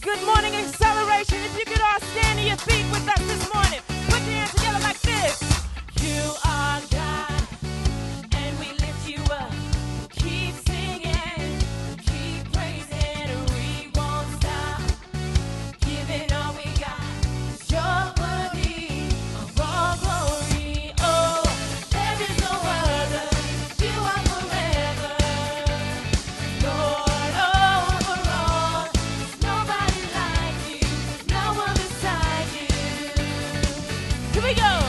Good morning acceleration. If you could all stand to your feet with us this morning, put your hands together like this. You are God, and we lift you up. Keep singing, keep praising, we won't stop. Giving all we got, 'cause you're worthy of all glory. Oh, there is no other. You are forever, Lord over all. There's nobody like you, no one beside you. Here we go.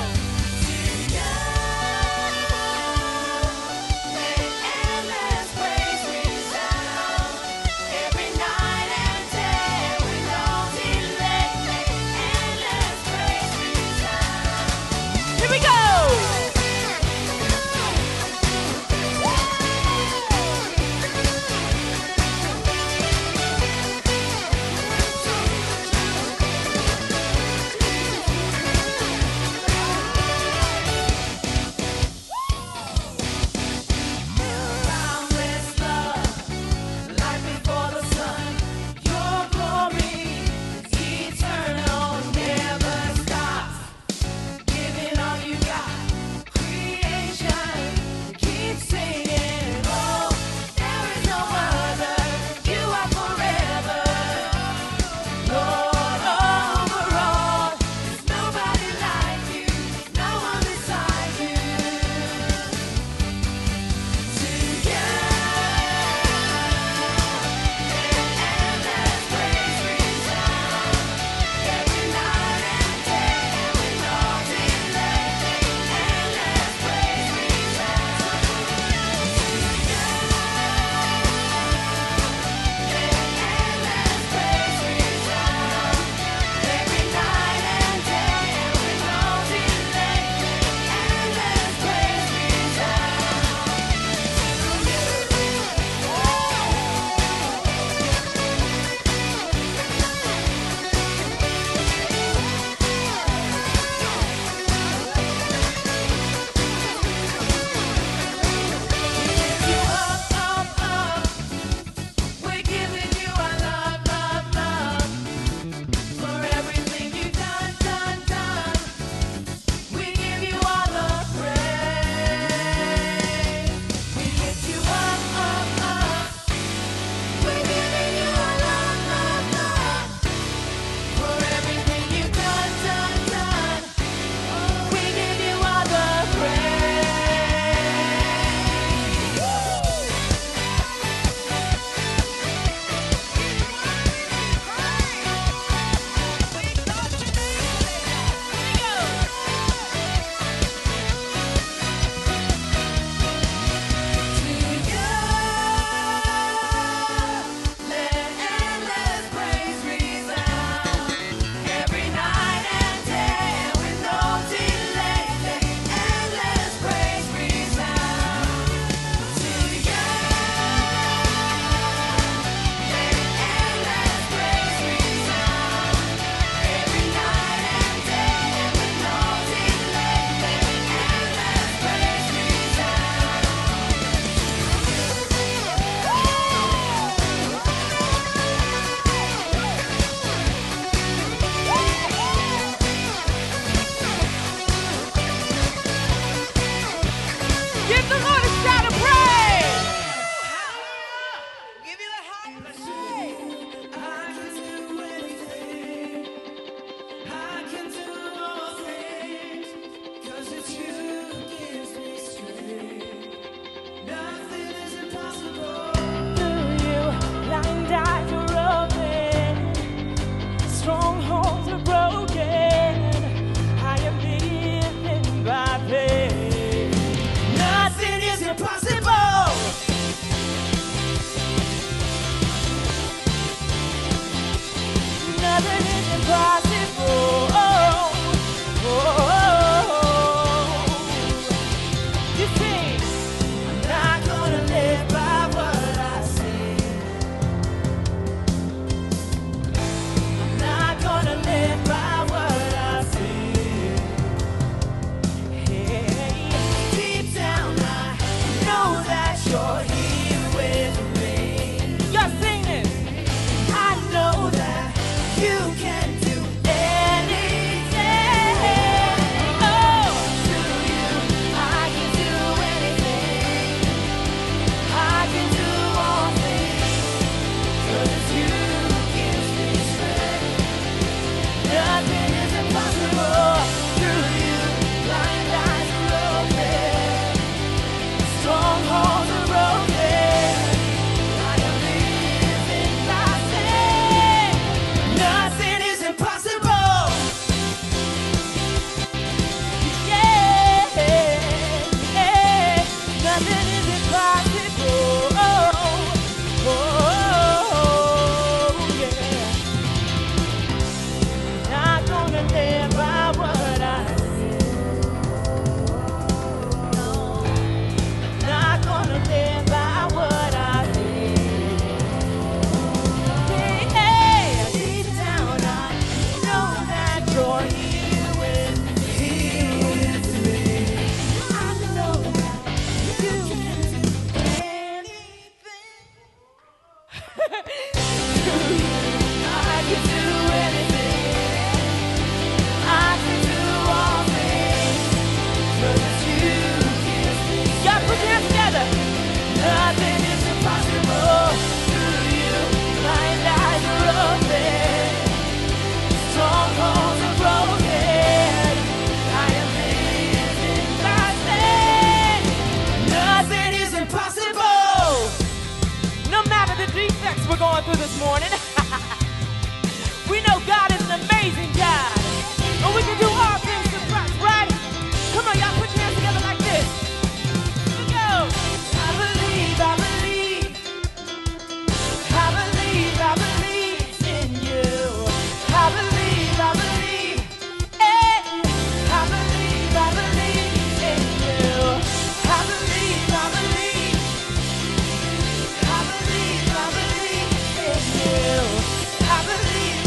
through this morning. We know God is an amazing God. And we can do all things through Christ, right? Come on, y'all, put your hands together like this. Here we go. I believe, I believe. I believe, I believe in you. I believe, I believe. Hey, I believe in you. I believe, I believe. I believe in you. I believe,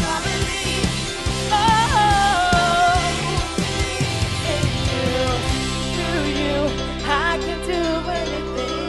oh, in you. Through you, I can do anything.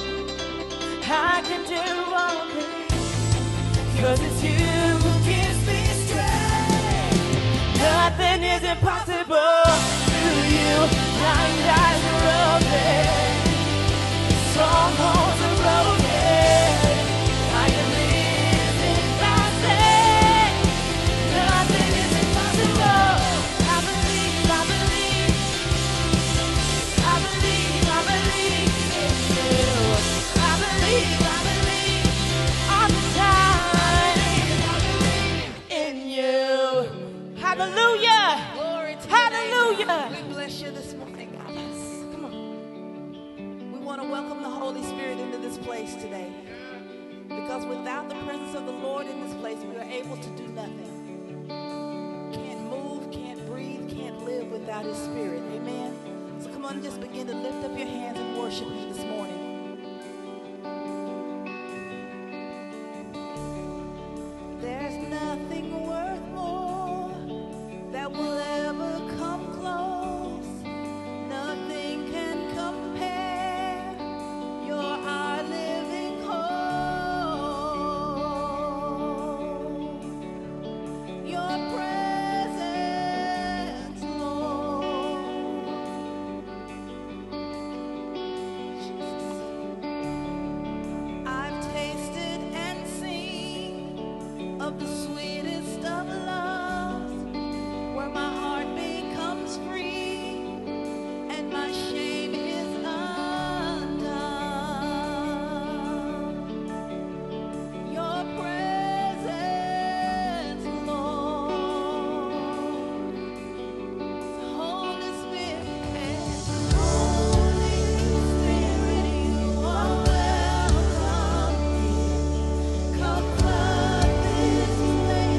I can do all things. 'Cause it's you who gives me strength. Nothing is impossible through you. Blind eyes are open. Strongholds are broken. I am living by faith. Nothing is impossible. I believe, I believe. I believe, I believe in you. I believe all the time. I believe in you. Hallelujah. Glory to Hallelujah. We bless you this morning, God. Come on. We want to welcome the Holy Spirit into this place today. Because without the presence of the Lord in this place, we are able to do nothing. Can't move, can't breathe, can't live without His Spirit. Amen. So come on and just begin to lift up your hands and worship Him this morning. There's nothing worth more that will ever come close. Nothing can compare. You're our living hope. Your presence, Lord. Jesus. I've tasted and seen of the sweetest of loves, where my heart becomes free and my shame is undone. Your presence, Lord. Holy Spirit, Holy Spirit, you are welcome here. Come flood this place.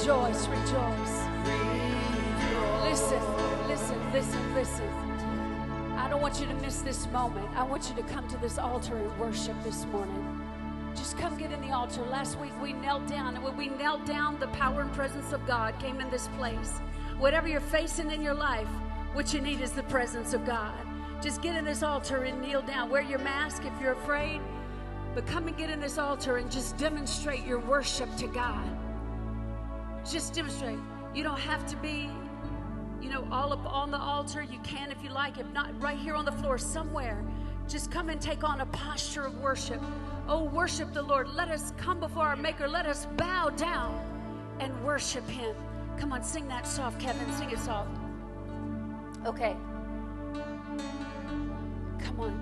Rejoice, rejoice. Listen, listen, listen, listen. I don't want you to miss this moment. I want you to come to this altar and worship this morning. Just come get in the altar. Last week we knelt down, and when we knelt down, the power and presence of God came in this place. Whatever you're facing in your life, what you need is the presence of God. Just get in this altar and kneel down. Wear your mask if you're afraid, but come and get in this altar and just demonstrate your worship to God. Just demonstrate. You don't have to be, all up on the altar. You can if you like. If not, right here on the floor somewhere. Just come and take on a posture of worship. Oh, worship the Lord. Let us come before our Maker. Let us bow down and worship Him. Come on, sing that soft, Kevin. Sing it soft. Okay. Come on.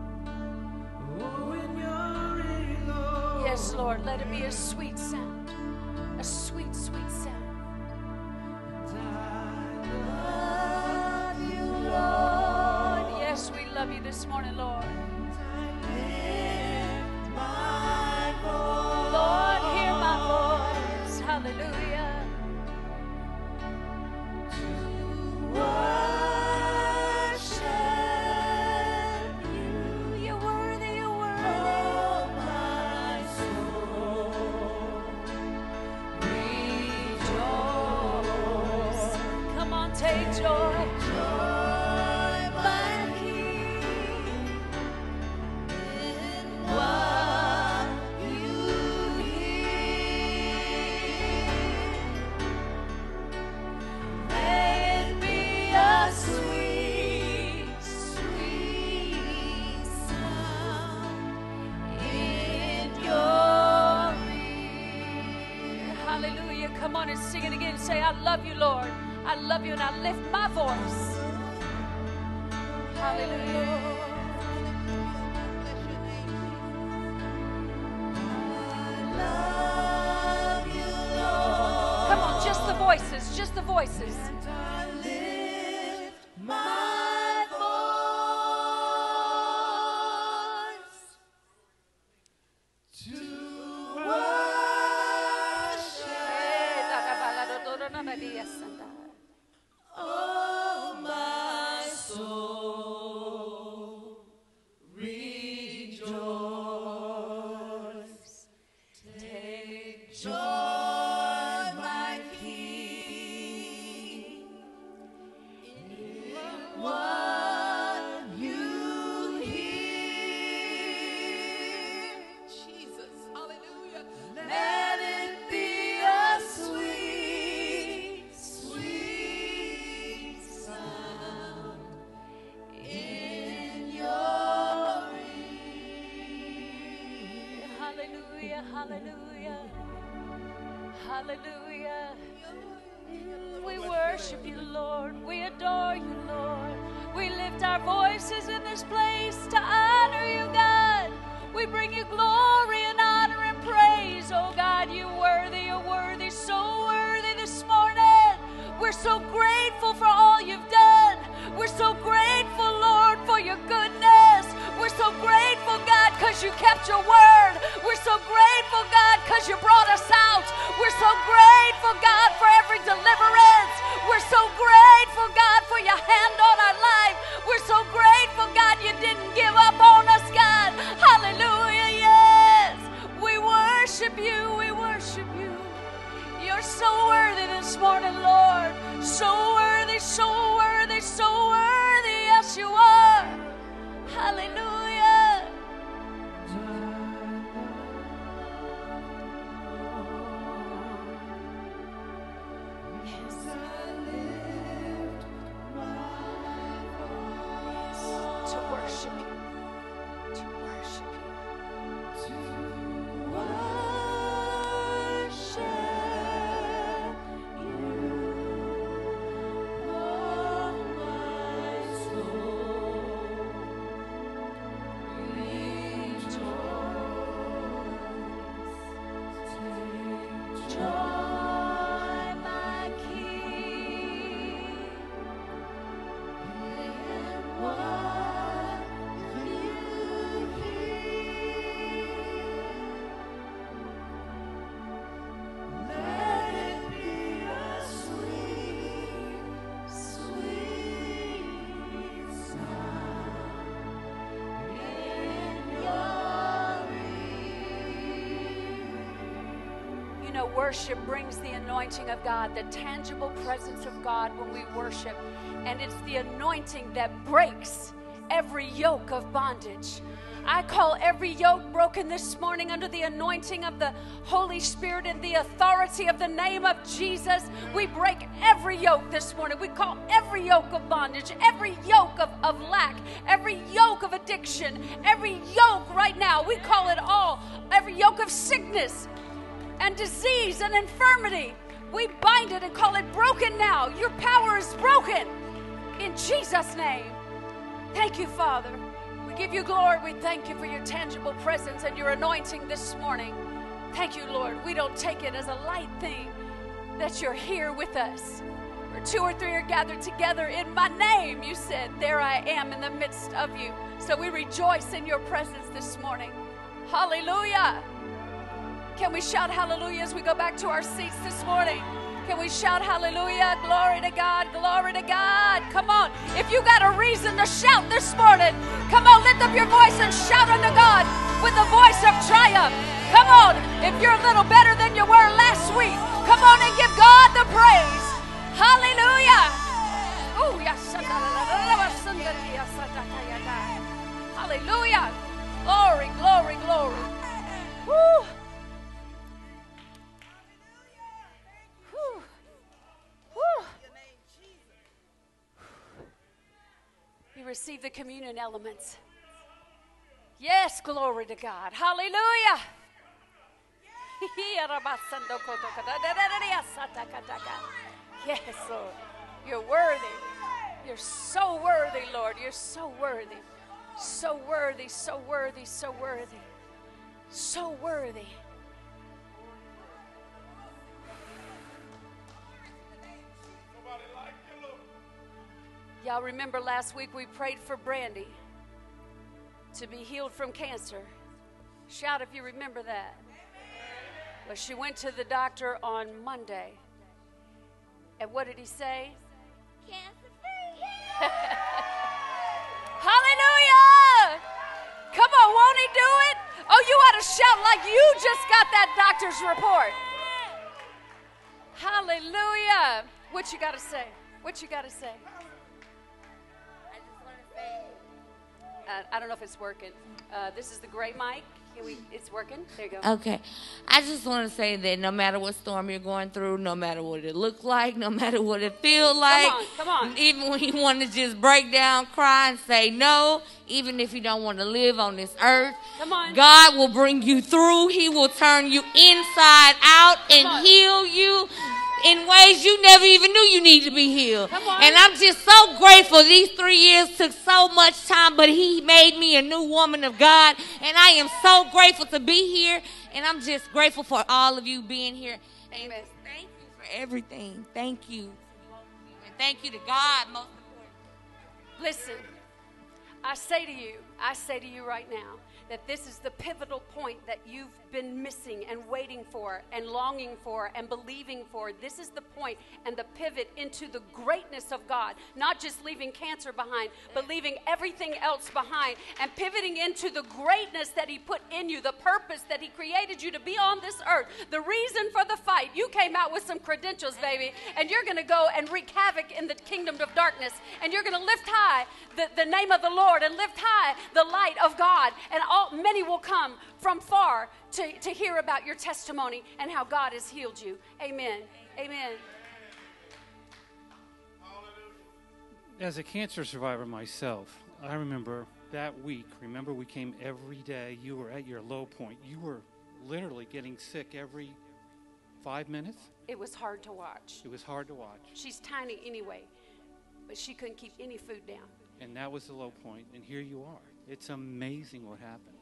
Yes, Lord. Let it be a sweet sound. A sweet, sweet sound. Love you, Lord. Yes, we love you this morning, Lord. Lord, hear my voice. Hallelujah. To worship you. You're worthy, you're worthy. Oh, my soul, rejoice. Come on, take joy. Come on and sing it again. Say, I love you, Lord. I love you, and I lift my voice. Hallelujah. I love you, Lord. Come on, just the voices, just the voices. And I lift my voice to worship. Oh, my soul, rejoice. Take joy, my King, in what you hear. Jesus, hallelujah. Let it be a sweet, sweet sound in your ear. Hallelujah, hallelujah, hallelujah. We worship you, Lord. We adore you, Lord. We lift our voices in this place to honor you, God. We bring you glory and honor and praise, oh God. You're worthy, so worthy this morning. We're so grateful for all you've done. We're so grateful, Lord, for your goodness. We're so grateful, God, because you kept your word. We're so grateful, God, because you brought us out. We're so grateful, God, for every deliverance. We're so grateful, God, for your hand on our life. We're so grateful, God, you didn't give up on us, God. Hallelujah, yes. We worship you, we worship you. You're so worthy this morning, Lord. So worthy, so worthy, so worthy. Yes, you are. Hallelujah. Yes, I lift my voice to worship you. To worship you. To worship you. Oh, my soul, rejoice. Take joy, my King. You know, worship brings the anointing of God, the tangible presence of God when we worship. And it's the anointing that breaks every yoke of bondage. I call every yoke broken this morning under the anointing of the Holy Spirit and the authority of the name of Jesus. We break every yoke this morning. We call every yoke of bondage, every yoke of lack, every yoke of addiction, every yoke right now. We call it all, every yoke of sickness and disease and infirmity. We bind it and call it broken now. Your power is broken in Jesus' name. Thank you, Father. We give you glory. We thank you for your tangible presence and your anointing this morning. Thank you, Lord. We don't take it as a light thing that you're here with us. Where 2 or 3 are gathered together in my name, you said, there I am in the midst of you. So we rejoice in your presence this morning. Hallelujah. Can we shout hallelujah as we go back to our seats this morning? Can we shout hallelujah? Glory to God, glory to God. Come on. If you got a reason to shout this morning, come on, lift up your voice and shout unto God with the voice of triumph. Come on. If you're a little better than you were last week, come on and give God the praise. Hallelujah. Ooh, hallelujah. Glory, glory, glory. Woo. You receive the communion elements. Yes, glory to God. Hallelujah. Yes, Lord. You're worthy. You're so worthy, Lord. You're so worthy. So worthy, so worthy, so worthy. So worthy. Y'all remember last week we prayed for Brandy to be healed from cancer. Shout if you remember that. Well, she went to the doctor on Monday. And what did he say? Cancer-free. Hallelujah! Come on, won't he do it? Oh, you ought to shout like you just got that doctor's report. Hallelujah. What you got to say? What you got to say? I don't know if it's working. This is the gray mic. It's working. There you go. Okay. I just want to say that no matter what storm you're going through, no matter what it looks like, no matter what it feels like, come on. Even when you want to just break down, cry, and say no, even if you don't want to live on this earth, come on. God will bring you through. He will turn you inside out and heal you in ways you never even knew you need to be healed. And I'm just so grateful. These 3 years took so much time, but he made me a new woman of God. And I am so grateful to be here. And I'm just grateful for all of you being here. Amen. Thank you for everything. Thank you. And thank you to God, most important. Listen, I say to you right now, that this is the pivotal point that you've been missing and waiting for and longing for and believing for. This is the point and the pivot into the greatness of God. Not just leaving cancer behind, but leaving everything else behind and pivoting into the greatness that he put in you, the purpose that he created you to be on this earth. The reason for the fight. You came out with some credentials, baby, and you're going to go and wreak havoc in the kingdom of darkness. And you're going to lift high the name of the Lord and lift high the light of God. And many will come from far to hear about your testimony and how God has healed you. Amen. Amen. As a cancer survivor myself, I remember that week. Remember, we came every day. You were at your low point. You were literally getting sick every 5 minutes. It was hard to watch. It was hard to watch. She's tiny anyway, but she couldn't keep any food down. And that was the low point, and here you are. It's amazing what happened.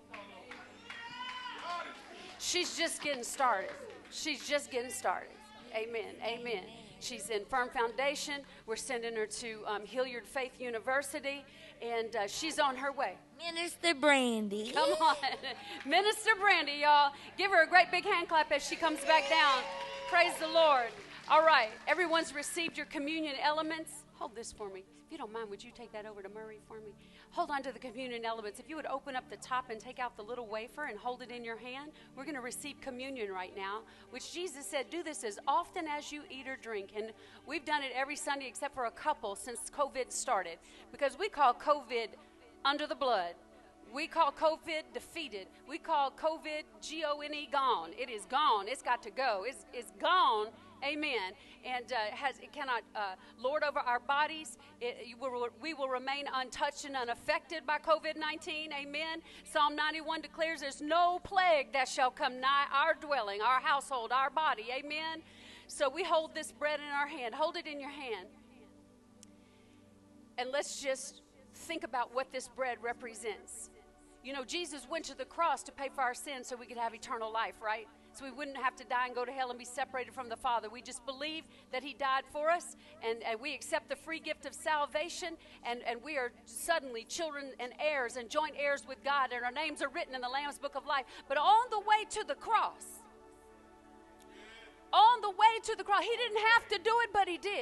She's just getting started. She's just getting started. Amen. Amen. She's in Firm Foundation. We're sending her to Hilliard Faith University, and she's on her way. Minister Brandy. Come on. Minister Brandy, y'all. Give her a great big hand clap as she comes back down. Praise the Lord. All right. Everyone's received your communion elements. Hold this for me. If you don't mind, would you take that over to Murray for me? Hold on to the communion elements. If you would open up the top and take out the little wafer and hold it in your hand, we're going to receive communion right now, which Jesus said, do this as often as you eat or drink. And we've done it every Sunday except for a couple since COVID started, because we call COVID under the blood. We call COVID defeated. We call COVID G-O-N-E, gone. It is gone. It's got to go. It's gone. Amen. And it cannot lord over our bodies. We will remain untouched and unaffected by COVID-19. Amen. Psalm 91 declares there's no plague that shall come nigh our dwelling, our household, our body. Amen. So we hold this bread in our hand. Hold it in your hand. And let's just think about what this bread represents. You know, Jesus went to the cross to pay for our sins so we could have eternal life, right? So we wouldn't have to die and go to hell and be separated from the Father. We just believe that he died for us, and we accept the free gift of salvation, and we are suddenly children and heirs and joint heirs with God, and our names are written in the Lamb's Book of Life. But on the way to the cross, he didn't have to do it, but he did.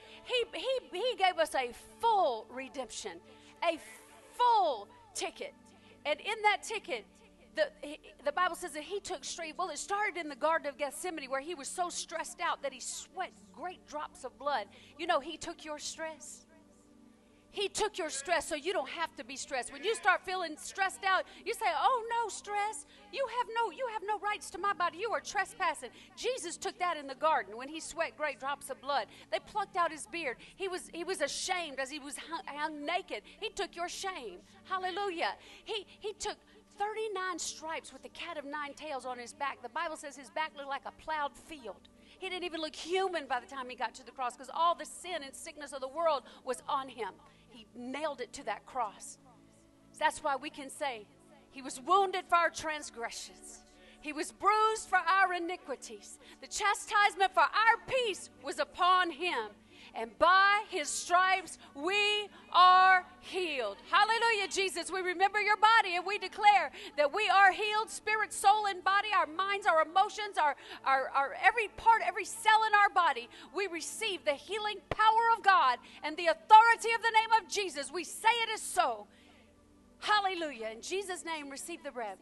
He gave us a full redemption, a full ticket. And in that ticket, the Bible says that he took straight. Well, it started in the Garden of Gethsemane, where he was so stressed out that he sweat great drops of blood. You know, he took your stress. He took your stress so you don't have to be stressed. When you start feeling stressed out, you say, oh, no, stress. You have no rights to my body. You are trespassing. Jesus took that in the garden when he sweat great drops of blood. They plucked out his beard. He was ashamed as he was hung naked. He took your shame. Hallelujah. He took 39 stripes with the cat of 9 tails on his back. The Bible says his back looked like a plowed field. He didn't even look human by the time he got to the cross, because all the sin and sickness of the world was on him. He nailed it to that cross. That's why we can say he was wounded for our transgressions. He was bruised for our iniquities. The chastisement for our peace was upon him. And by his stripes we are healed. Hallelujah, Jesus. We remember your body and we declare that we are healed, spirit, soul, and body, our minds, our emotions, our every part, every cell in our body. We receive the healing power of God and the authority of the name of Jesus. We say it is so. Hallelujah. In Jesus' name, receive the bread.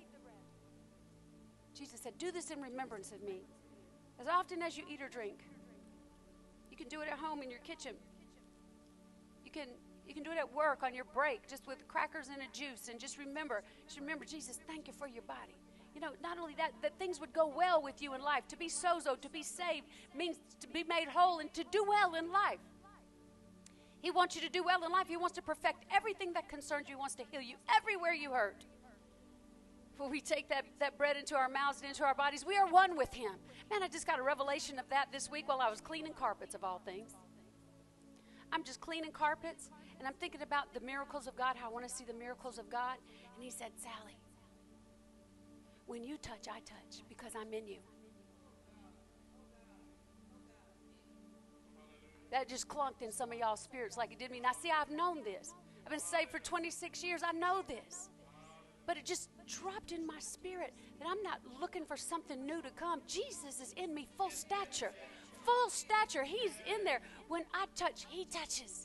Jesus said, do this in remembrance of me, as often as you eat or drink. You can do it at home in your kitchen. You can do it at work on your break, just with crackers and a juice. And just remember, Jesus, thank you for your body. You know, not only that things would go well with you in life. To be sozo, to be saved, means to be made whole and to do well in life. He wants you to do well in life. He wants to perfect everything that concerns you. He wants to heal you everywhere you hurt. When we take that bread into our mouths and into our bodies, we are one with him. Man, I just got a revelation of that this week while I was cleaning carpets, of all things. I'm just cleaning carpets, and I'm thinking about the miracles of God, how I want to see the miracles of God. And he said, Sally, when you touch, I touch, because I'm in you. That just clunked in some of y'all's spirits like it did me. Now, see, I've known this. I've been saved for 26 years. I know this. But it just dropped in my spirit that I'm not looking for something new to come. Jesus is in me, full stature. Full stature. He's in there. When I touch, he touches.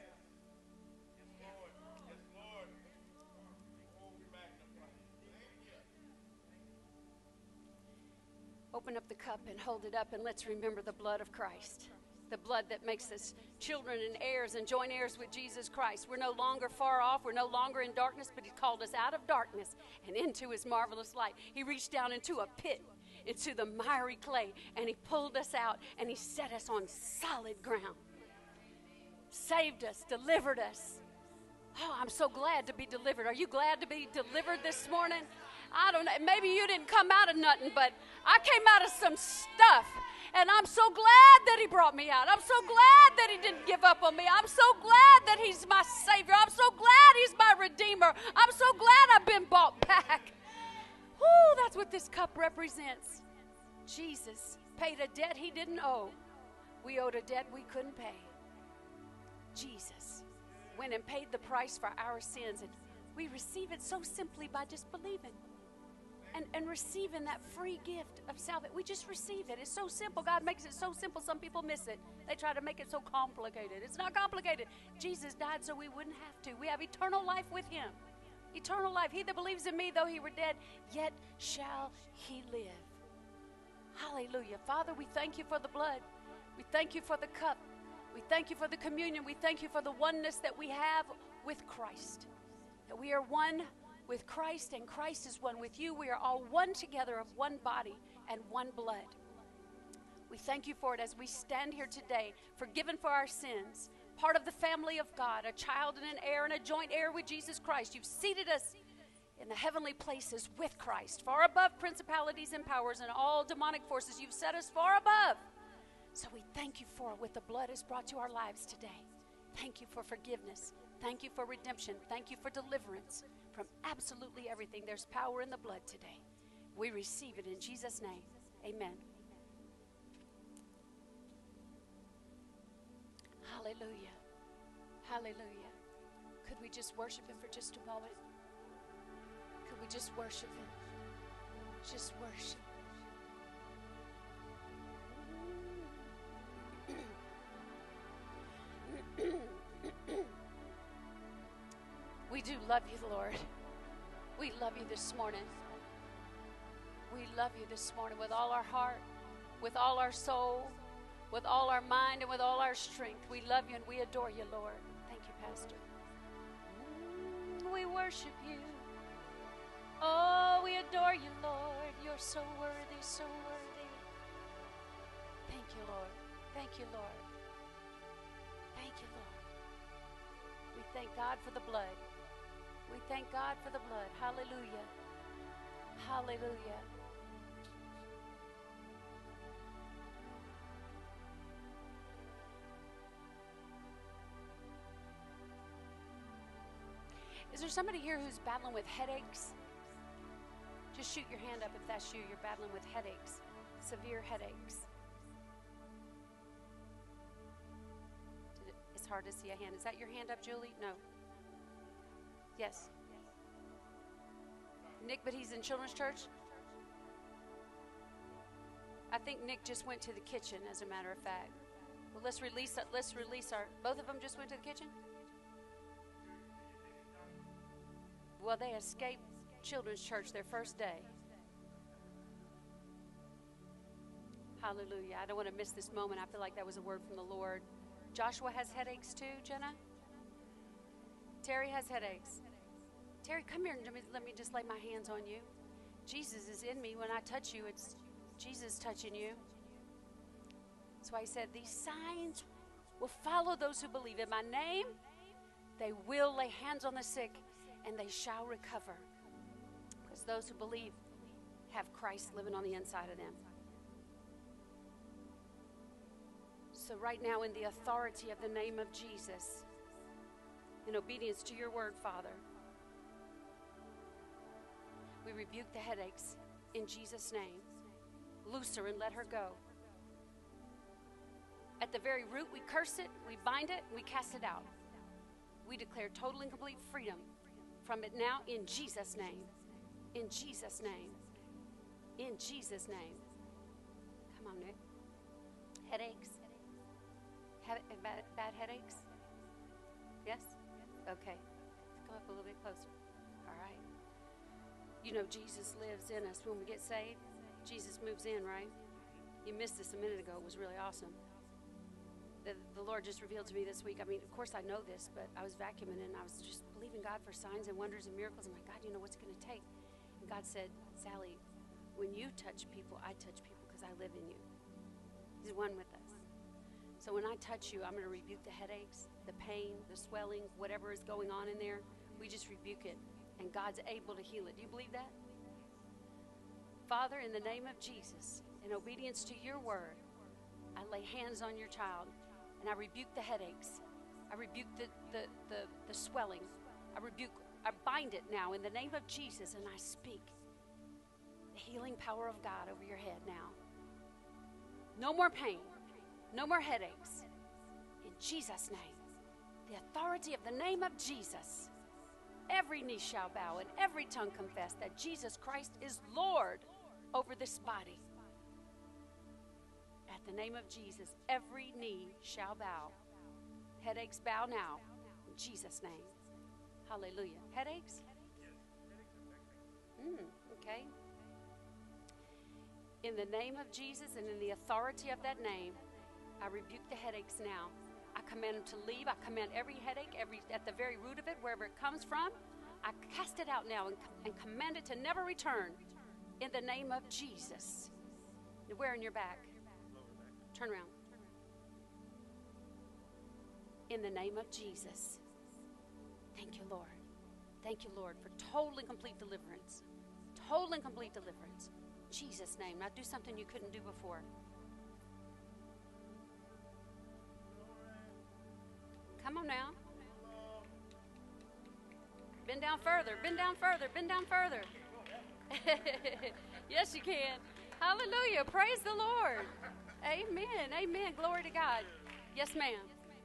Open up the cup and hold it up, and let's remember the blood of Christ. The blood that makes us children and heirs and joint heirs with Jesus Christ. We're no longer far off. We're no longer in darkness, but he called us out of darkness and into his marvelous light. He reached down into a pit, into the miry clay, and he pulled us out, and he set us on solid ground. Saved us, delivered us. Oh, I'm so glad to be delivered. Are you glad to be delivered this morning? I don't know. Maybe you didn't come out of nothing, but I came out of some stuff. And I'm so glad that he brought me out. I'm so glad that he didn't give up on me. I'm so glad that he's my Savior. I'm so glad he's my Redeemer. I'm so glad I've been bought back. Woo, that's what this cup represents. Jesus paid a debt he didn't owe. We owed a debt we couldn't pay. Jesus went and paid the price for our sins, and we receive it so simply by just believing. and receiving that free gift of salvation. We just receive it. It's so simple. God makes it so simple. Some people miss it. They try to make it so complicated. It's not complicated. Jesus died so we wouldn't have to. We have eternal life with him. Eternal life. He that believes in me, though he were dead, yet shall he live. Hallelujah. Father, we thank you for the blood. We thank you for the cup. We thank you for the communion. We thank you for the oneness that we have with Christ. That we are one with Christ and Christ is one with you. We are all one together of one body and one blood. We thank you for it as we stand here today, forgiven for our sins, part of the family of God, a child and an heir and a joint heir with Jesus Christ. You've seated us in the heavenly places with Christ, far above principalities and powers and all demonic forces. You've set us far above. So we thank you for what the blood has brought to our lives today. Thank you for forgiveness. Thank you for redemption. Thank you for deliverance from absolutely everything. There's power in the blood today. We receive it in Jesus' name. Amen. Hallelujah. Hallelujah. Could we just worship him for just a moment? Could we just worship him? Just worship. We do love you, Lord. We love you this morning. We love you this morning with all our heart, with all our soul, with all our mind, and with all our strength. We love you and we adore you, Lord. Thank you, Pastor. We worship you. Oh, we adore you, Lord. You're so worthy, so worthy. Thank you, Lord. Thank you, Lord. Thank you, Lord. We thank God for the blood. We thank God for the blood. Hallelujah. Hallelujah. Is there somebody here who's battling with headaches? Just shoot your hand up if that's you. You're battling with headaches, severe headaches. It's hard to see a hand. Is that your hand up, Julie? No. Yes. Nick, but he's in children's church? I think Nick just went to the kitchen, as a matter of fact. Well, let's release our, both of them just went to the kitchen? Well, they escaped children's church their first day. Hallelujah. I don't want to miss this moment. I feel like that was a word from the Lord. Joshua has headaches too, Jenna? Terry has headaches. Terry, come here and let me just lay my hands on you. Jesus is in me. When I touch you, it's Jesus touching you. That's why he said, these signs will follow those who believe. In my name, they will lay hands on the sick and they shall recover. Because those who believe have Christ living on the inside of them. So right now, in the authority of the name of Jesus, in obedience to your word, Father, we rebuke the headaches in Jesus' name. Loose her and let her go. At the very root, we curse it, we bind it, we cast it out. We declare total and complete freedom from it now in Jesus' name. In Jesus' name. In Jesus' name. Come on, Nick. Headaches? Bad headaches? Yes? Okay. Let's come up a little bit closer. All right. You know Jesus lives in us when we get saved. Jesus moves in, right? You missed this a minute ago. It was really awesome. The Lord just revealed to me this week. I mean, of course I know this, but I was vacuuming and I was just believing God for signs and wonders and miracles. I'm like, God, you know what's it going to take? And God said, Sally, when you touch people, I touch people because I live in you. He's one with us. So when I touch you, I'm going to rebuke the headaches, the pain, the swelling, whatever is going on in there. We just rebuke it, and God's able to heal it. Do you believe that? Father, in the name of Jesus, in obedience to your word, I lay hands on your child, and I rebuke the headaches. I rebuke the swelling. I bind it now in the name of Jesus, and I speak the healing power of God over your head now. No more pain. No more headaches. In Jesus' name. The authority of the name of Jesus. every knee shall bow and every tongue confess that Jesus Christ is Lord over this body. At the name of Jesus, every knee shall bow. Headaches bow now. In Jesus' name. Hallelujah. Headaches? Okay. In the name of Jesus and in the authority of that name, I rebuke the headaches now. I command them to leave. I command every headache, at the very root of it, wherever it comes from, I cast it out now and command it to never return in the name of Jesus. Where in your back? Turn around. In the name of Jesus. Thank you, Lord. Thank you, Lord, for total and complete deliverance. Total and complete deliverance. In Jesus' name. Now do something you couldn't do before. Come on now. Bend down further. Bend down further. Bend down further. Yes, you can. Hallelujah. Praise the Lord. Amen. Amen. Glory to God. Yes, ma'am.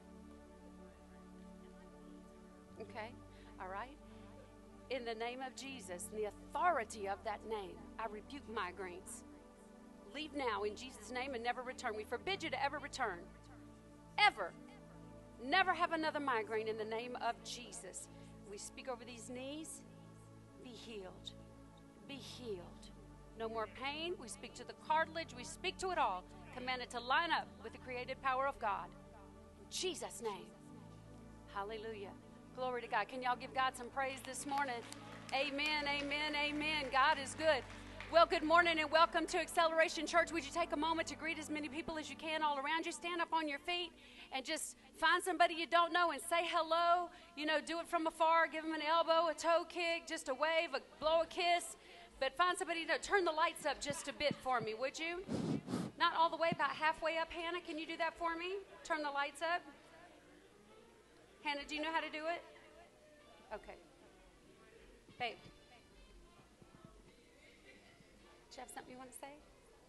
Okay. All right. In the name of Jesus, in the authority of that name, I rebuke migraines. Leave now in Jesus' name and never return. We forbid you to ever return. Ever. Never have another migraine in the name of Jesus. We speak over these knees. Be healed. Be healed. No more pain. We speak to the cartilage. We speak to it all. Command it to line up with the created power of God. In Jesus' name. Hallelujah. Glory to God. Can y'all give God some praise this morning? Amen, amen, amen. God is good. Well, good morning and welcome to Acceleration Church. Would you take a moment to greet as many people as you can all around you? Stand up on your feet and just find somebody you don't know and say hello. You know, do it from afar. Give them an elbow, a toe kick, just a wave, blow a kiss. But find somebody to turn the lights up just a bit for me, would you? Not all the way, about halfway up. Hannah, can you do that for me? Turn the lights up. Hannah, do you know how to do it? Okay. Babe. Do you have something you want to say?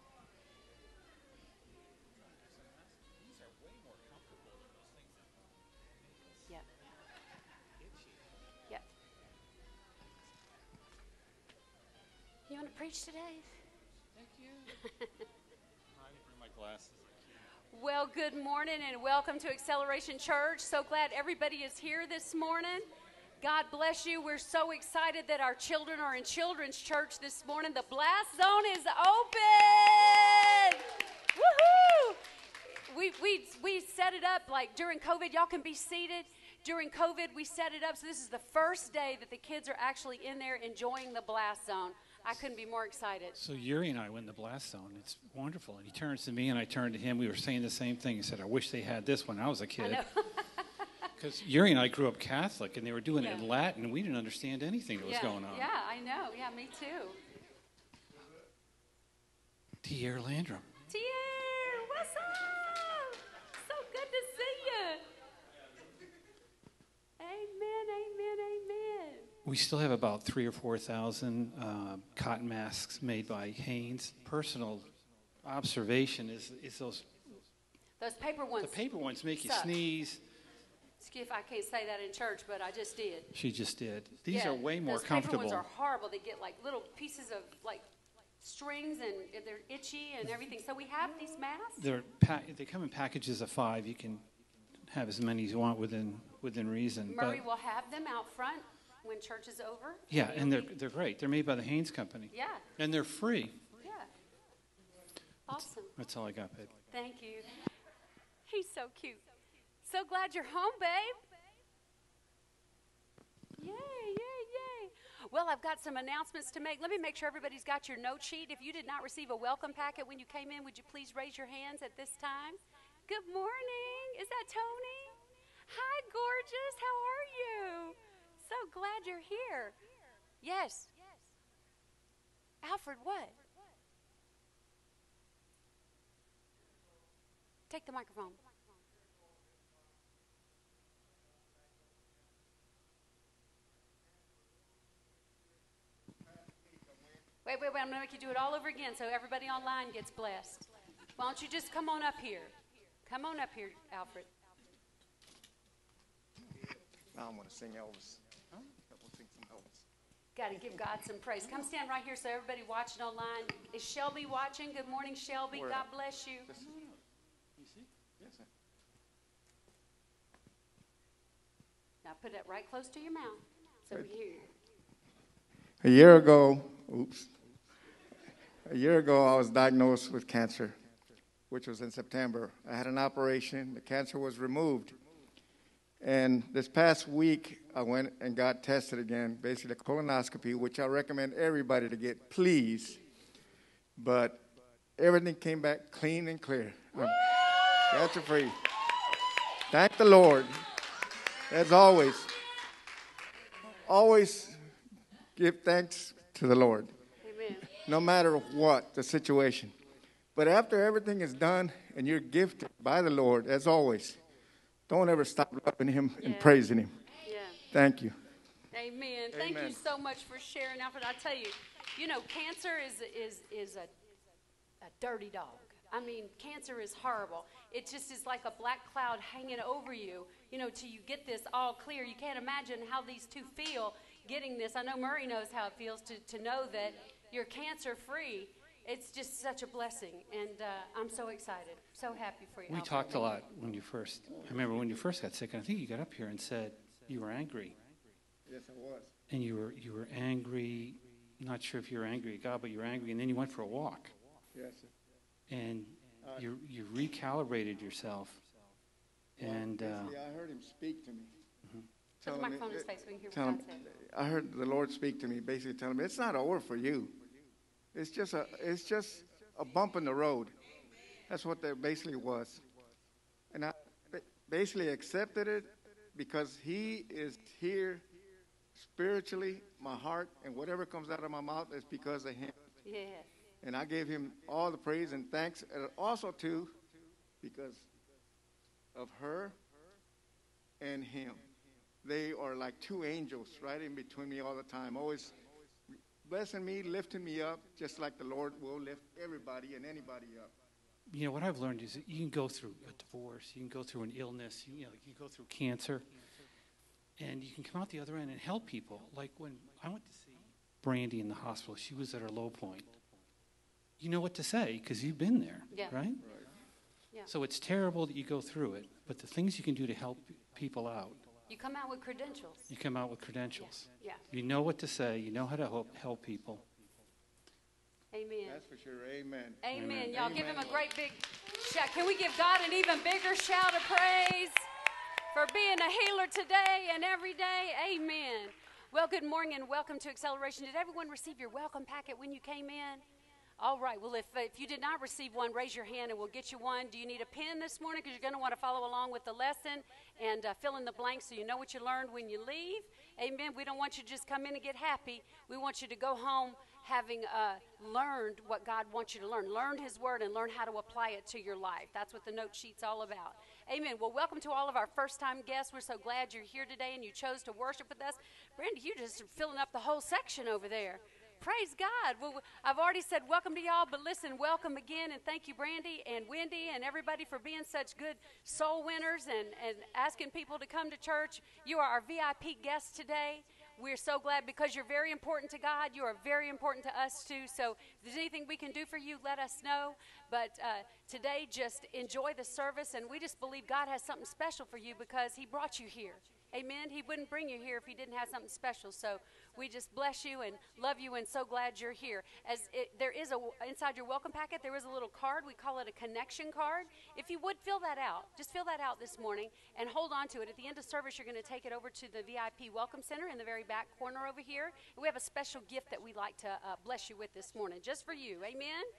Yep. Yep. You want to preach today? Thank you. I didn't bring my glasses. Well, good morning and welcome to Acceleration Church. So glad everybody is here this morning. God bless you. We're so excited that our children are in Children's Church this morning. The blast zone is open. Woohoo! We set it up like during COVID. Y'all can be seated. During COVID, we set it up. So this is the first day that the kids are actually in there enjoying the blast zone. I couldn't be more excited. So Yuri and I went in the blast zone. It's wonderful. And he turns to me and I turned to him. We were saying the same thing. He said, I wish they had this when I was a kid. Because Yuri and I grew up Catholic and they were doing it in Latin and we didn't understand anything that was going on. Yeah, I know. Yeah, me too. Tier Landrum. Tier, what's up? So good to see you. Amen, amen, amen. We still have about 3,000 or 4,000 cotton masks made by Hanes. Personal observation is those paper ones. The paper ones make you suck. Sneeze. Excuse if I can't say that in church, but I just did. She just did. These are way more those comfortable. Those paper ones are horrible. They get like little pieces of like strings and they're itchy and everything. So we have these masks. They come in packages of 5. You can have as many as you want within reason. Murray will have them out front when church is over. Yeah, and they're great. They're made by the Hanes Company. Yeah. And they're free. Yeah. Awesome. That's all I got, babe. Thank you. He's so cute. So glad you're home, babe. Yay, yay, yay. Well, I've got some announcements to make. Let me make sure everybody's got your note sheet. If you did not receive a welcome packet when you came in, would you please raise your hands at this time? Good morning. Is that Tony? Hi, gorgeous. How are you? So glad you're here. Yes. Alfred, what? Take the microphone. Wait, I'm going to make you do it all over again so everybody online gets blessed. Why don't you just come on up here? Come on up here, Alfred. Now I'm going to sing Elvis. Huh? We'll sing Got to give God some praise. Come stand right here so everybody watching online. Is Shelby watching? Good morning, Shelby. Where? God bless you. You see? Yes, sir. Now put that right close to your mouth so we can hear you. A year ago, I was diagnosed with cancer, which was in September. I had an operation. The cancer was removed. And this past week, I went and got tested again, basically a colonoscopy, which I recommend everybody to get, please. But everything came back clean and clear. Cancer-free. Thank the Lord. As always, always give thanks to the Lord. Amen. No matter what the situation. But after everything is done and you're gifted by the Lord, as always, don't ever stop loving him and praising him. Yeah. Thank you. Amen. Thank you so much for sharing, Alfred. I tell you, cancer is a dirty dog. I mean, cancer is horrible. It just is like a black cloud hanging over you, till you get this all clear. You can't imagine how these two feel getting this. I know Murray knows how it feels to know that you're cancer-free. It's just such a blessing, and I'm so excited, so happy for you. We talked a lot when you first, I remember when you first got sick, I think you got up here and said you were angry. Yes, I was. And you were angry, not sure if you were angry at God, but you were angry, and then you went for a walk. Yes, sir. And you recalibrated yourself. And basically, I heard him speak to me. Put the microphone in his face so we can hear Tell what him, God said. I heard the Lord speak to me, basically telling me, it's not over for you. It's just a bump in the road. That's what that basically was. And I basically accepted it because he is here spiritually, my heart, and whatever comes out of my mouth is because of him. Yeah. And I gave him all the praise and thanks, and also too, because of her and him. They are like two angels right in between me all the time, always blessing me, lifting me up, just like the Lord will lift everybody and anybody up. What I've learned is that you can go through a divorce, you can go through an illness, you can go through cancer, and you can come out the other end and help people. Like when I went to see Brandy in the hospital, she was at her low point. You know what to say because you've been there, right? Yeah. So it's terrible that you go through it, but the things you can do to help people out. You come out with credentials. You come out with credentials. Yeah. You know what to say. You know how to help people. Amen. That's for sure. Amen. Amen. Y'all give him a great big shout. Can we give God an even bigger shout of praise for being a healer today and every day? Amen. Well, good morning and welcome to Acceleration. Did everyone receive your welcome packet when you came in? All right. Well, if you did not receive one, raise your hand and we'll get you one. Do you need a pen this morning? Because you're going to want to follow along with the lesson and fill in the blanks so you know what you learned when you leave. Amen. We don't want you to just come in and get happy. We want you to go home having learned what God wants you to learn. Learn His Word and learn how to apply it to your life. That's what the note sheet's all about. Amen. Well, welcome to all of our first-time guests. We're so glad you're here today and you chose to worship with us. Brandy, you're just filling up the whole section over there. Praise God. Well, I've already said welcome to y'all, but listen, welcome again, and thank you, Brandy and Wendy and everybody for being such good soul winners and asking people to come to church. You are our VIP guests today. We're so glad because you're very important to God. You are very important to us, too. So if there's anything we can do for you, let us know. But today, just enjoy the service, and we just believe God has something special for you because He brought you here. Amen. He wouldn't bring you here if He didn't have something special. So we just bless you and love you and so glad you're here. There is inside your welcome packet, there is a little card. We call it a connection card. If you would fill that out, just fill that out this morning and hold on to it. At the end of service, you're going to take it over to the VIP Welcome Center in the very back corner over here. And we have a special gift that we'd like to bless you with this morning, just for you. Amen.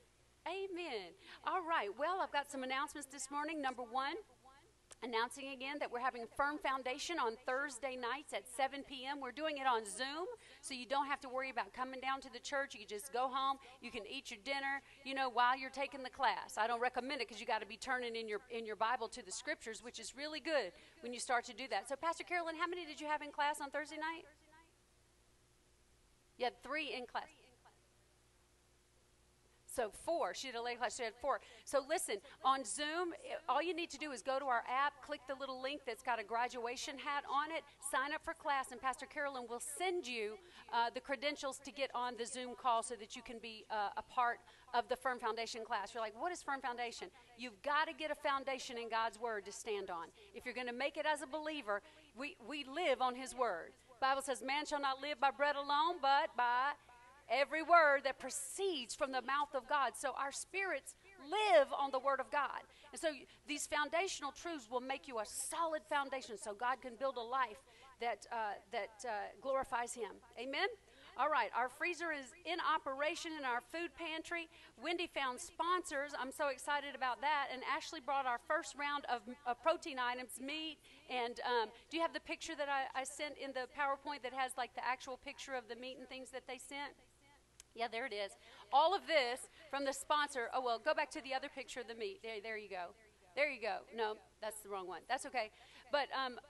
Amen. All right. Well, I've got some announcements this morning. Number one, announcing again that we're having Firm Foundation on Thursday nights at 7 p.m. We're doing it on Zoom, so you don't have to worry about coming down to the church. You can just go home. You can eat your dinner, while you're taking the class. I don't recommend it because you got to be turning in your Bible to the Scriptures, which is really good when you start to do that. So, Pastor Carolyn, how many did you have in class on Thursday night? You had 3 in class. So 4. She did a lady class. She had 4. So listen, on Zoom, all you need to do is go to our app, click the little link that's got a graduation hat on it, sign up for class, and Pastor Carolyn will send you the credentials to get on the Zoom call so that you can be a part of the Firm Foundation class. You're like, what is Firm Foundation? You've got to get a foundation in God's Word to stand on. If you're going to make it as a believer, we live on His Word. The Bible says, man shall not live by bread alone, but by every word that proceeds from the mouth of God. So our spirits live on the Word of God. And so these foundational truths will make you a solid foundation so God can build a life that glorifies Him. Amen? All right, our freezer is in operation in our food pantry. Wendy found sponsors. I'm so excited about that. And Ashley brought our first round of protein items, meat. And do you have the picture that I sent in the PowerPoint that has like the actual picture of the meat and things that they sent? Yeah, there it is. All of this from the sponsor. Oh, well, go back to the other picture of the meat. There you go. There you go. No, that's the wrong one. That's okay. But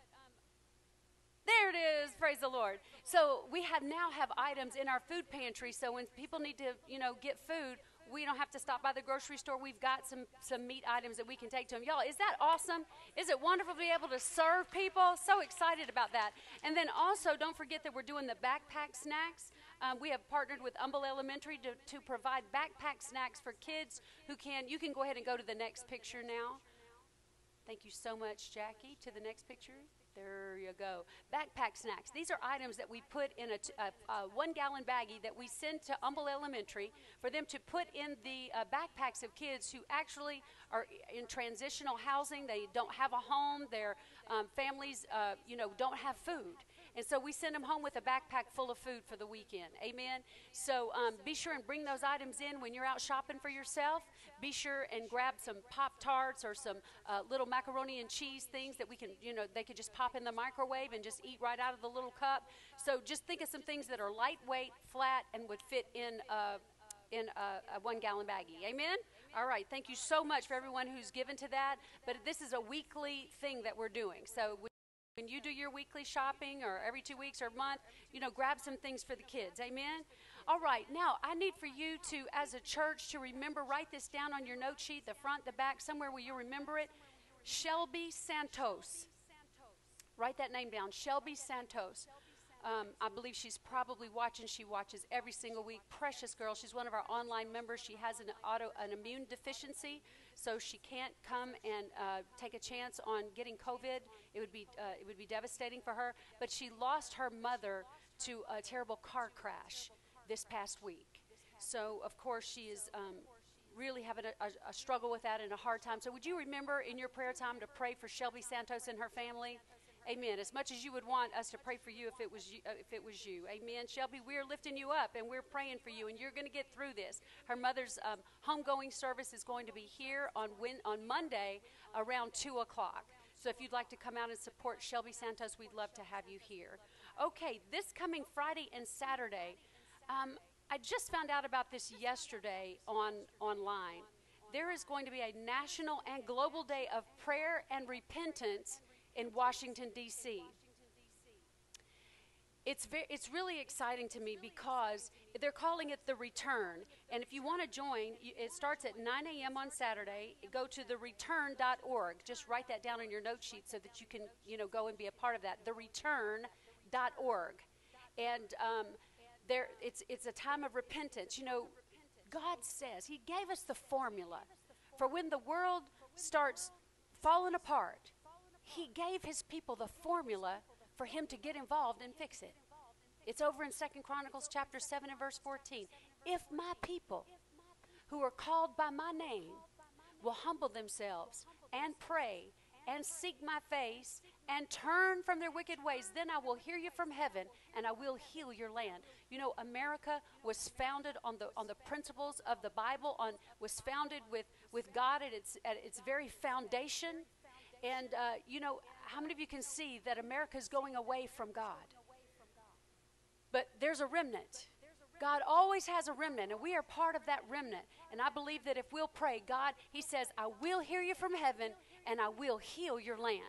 there it is. Praise the Lord. So we now have items in our food pantry. So when people need to, get food, we don't have to stop by the grocery store. We've got some meat items that we can take to them. Y'all, is that awesome? Is it wonderful to be able to serve people? So excited about that. And then also, don't forget that we're doing the backpack snacks. We have partnered with Humble Elementary to provide backpack snacks for kids who you can go ahead and go to the next picture now. Thank you so much, Jackie. To the next picture. There you go. Backpack snacks. These are items that we put in a 1-gallon baggie that we send to Humble Elementary for them to put in the backpacks of kids who actually are in transitional housing. They don't have a home. Their families, don't have food. And so we send them home with a backpack full of food for the weekend. Amen? So be sure and bring those items in when you're out shopping for yourself. Be sure and grab some Pop-Tarts or some little macaroni and cheese things that we can, they could just pop in the microwave and just eat right out of the little cup. So just think of some things that are lightweight, flat, and would fit in a 1-gallon baggie. Amen? All right. Thank you so much for everyone who's given to that. But this is a weekly thing that we're doing. So when you do your weekly shopping or every 2 weeks or a month, grab some things for the kids. Amen? All right. Now, I need for you to, as a church, to remember, write this down on your note sheet, the front, the back, somewhere where you remember it. Shelby Santos. Write that name down. Shelby Santos. I believe she's probably watching. She watches every single week. Precious girl. She's one of our online members. She has an immune deficiency, so she can't come and take a chance on getting COVID. It would be devastating for her. But she lost her mother to a terrible car crash this past week. So, of course, she is really having a struggle with that and a hard time. So would you remember in your prayer time to pray for Shelby Santos and her family? Amen. As much as you would want us to pray for you if it was you. Amen. Shelby, we're lifting you up and we're praying for you, and you're going to get through this. Her mother's homegoing service is going to be here on Monday around 2 o'clock. So if you'd like to come out and support Shelby Santos, we'd love to have you here. Okay, this coming Friday and Saturday, I just found out about this yesterday online. There is going to be a national and global day of prayer and repentance in Washington, D.C. It's really exciting to me because they're calling it the Return. And if you want to join, it starts at 9 a.m. on Saturday. Go to thereturn.org. Just write that down on your note sheet so that you can, go and be a part of that. Thereturn.org. And it's a time of repentance. God says, He gave us the formula for when the world starts falling apart. He gave His people the formula for Him to get involved and fix it. It's over in 2 Chronicles chapter 7 and verse 14. If my people who are called by my name will humble themselves and pray and seek my face and turn from their wicked ways, then I will hear you from heaven and I will heal your land. America was founded on the principles of the Bible, was founded with God at its very foundation. And, how many of you can see that America is going away from God? But there's a remnant. God always has a remnant, and we are part of that remnant. And I believe that if we'll pray, God, He says, I will hear you from heaven, and I will heal your land.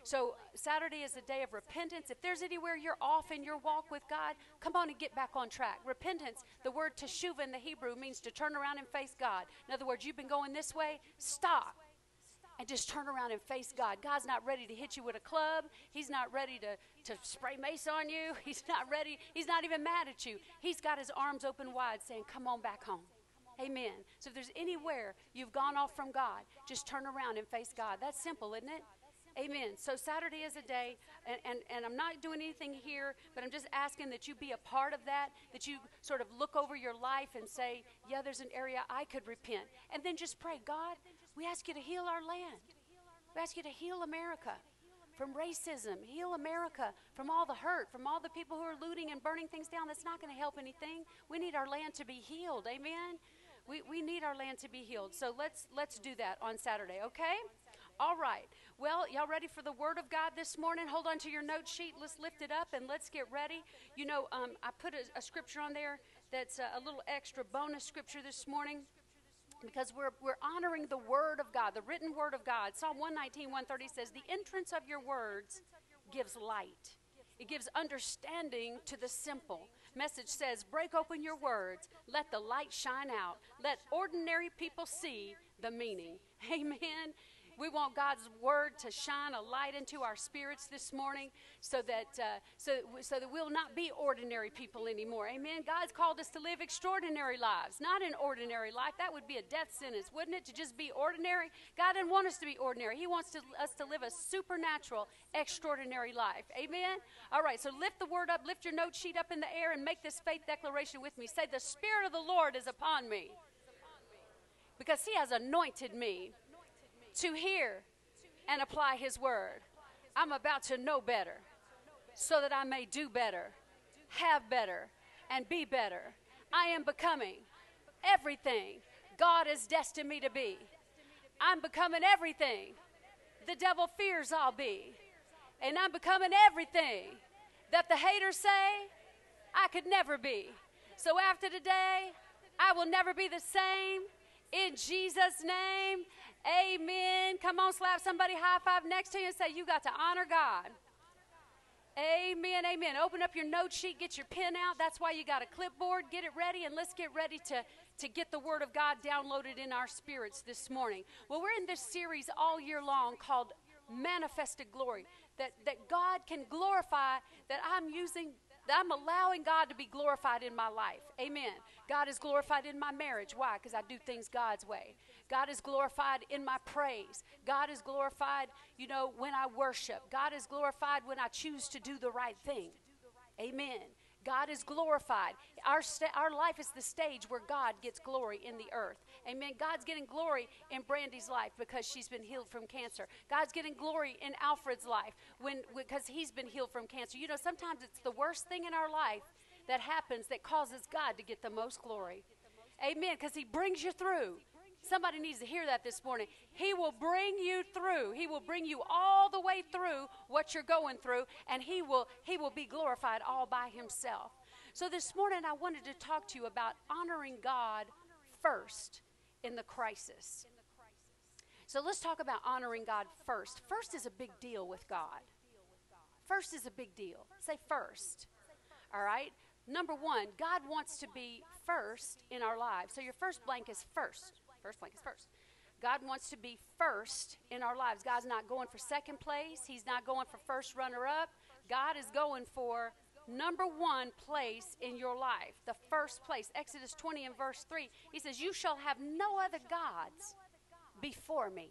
So Saturday is a day of repentance. If there's anywhere you're off in your walk with God, come on and get back on track. Repentance, the word teshuvah in the Hebrew means to turn around and face God. In other words, you've been going this way, stop. And just turn around and face God. God's not ready to hit you with a club. He's not ready to spray mace on you. He's not ready. He's not even mad at you. He's got his arms open wide saying, come on back home. Amen. So if there's anywhere you've gone off from God, just turn around and face God. That's simple, isn't it? Amen. So Saturday is a day, and I'm not doing anything here, but I'm just asking that you be a part of that you sort of look over your life and say, yeah, there's an area I could repent. And then just pray, God, we ask you to heal our land. We ask you to heal America from racism. Heal America from all the hurt, from all the people who are looting and burning things down. That's not going to help anything. We need our land to be healed. Amen? We need our land to be healed. So let's do that on Saturday, okay? All right. Well, y'all ready for the Word of God this morning? Hold on to your note sheet. Let's lift it up and let's get ready. You know, I put a scripture on there that's a little extra bonus scripture this morning because we're honoring the Word of God, the written Word of God. Psalm 119, 130 says, the entrance of your words gives light. It gives understanding to the simple. Message says, break open your words. Let the light shine out. Let ordinary people see the meaning. Amen. We want God's word to shine a light into our spirits this morning so that we'll not be ordinary people anymore. Amen. God's called us to live extraordinary lives, not an ordinary life. That would be a death sentence, wouldn't it, to just be ordinary? God didn't want us to be ordinary. He wants us to live a supernatural, extraordinary life. Amen. All right, so lift the word up, lift your note sheet up in the air and make this faith declaration with me. Say, the Spirit of the Lord is upon me because he has anointed me to hear and apply his word. I'm about to know better so that I may do better, have better, and be better. I am becoming everything God has destined me to be. I'm becoming everything the devil fears I'll be. And I'm becoming everything that the haters say I could never be. So after today, I will never be the same. In Jesus' name, amen. Come on, slap somebody high five next to you and say, you got to honor God. Amen, amen. Open up your note sheet, get your pen out. That's why you got a clipboard. Get it ready, and let's get ready to get the Word of God downloaded in our spirits this morning. Well, we're in this series all year long called Manifested Glory, that God can glorify, that I'm allowing God to be glorified in my life. Amen. God is glorified in my marriage. Why? Because I do things God's way. God is glorified in my praise. God is glorified, when I worship. God is glorified when I choose to do the right thing. Amen. God is glorified. Our life is the stage where God gets glory in the earth. Amen. God's getting glory in Brandy's life because she's been healed from cancer. God's getting glory in Alfred's life because he's been healed from cancer. Sometimes it's the worst thing in our life that happens that causes God to get the most glory. Amen. Because he brings you through. Somebody needs to hear that this morning. He will bring you through. He will bring you all the way through what you're going through, and he will be glorified all by himself. So this morning I wanted to talk to you about honoring God first in the crisis. So let's talk about honoring God first. First is a big deal with God. First is a big deal. Say first. All right? Number one, God wants to be first in our lives. So your first blank is first. First blank is first. God wants to be first in our lives. God's not going for second place. He's not going for first runner-up. God is going for number one place in your life, the first place. Exodus 20 and verse 3, he says, you shall have no other gods before me.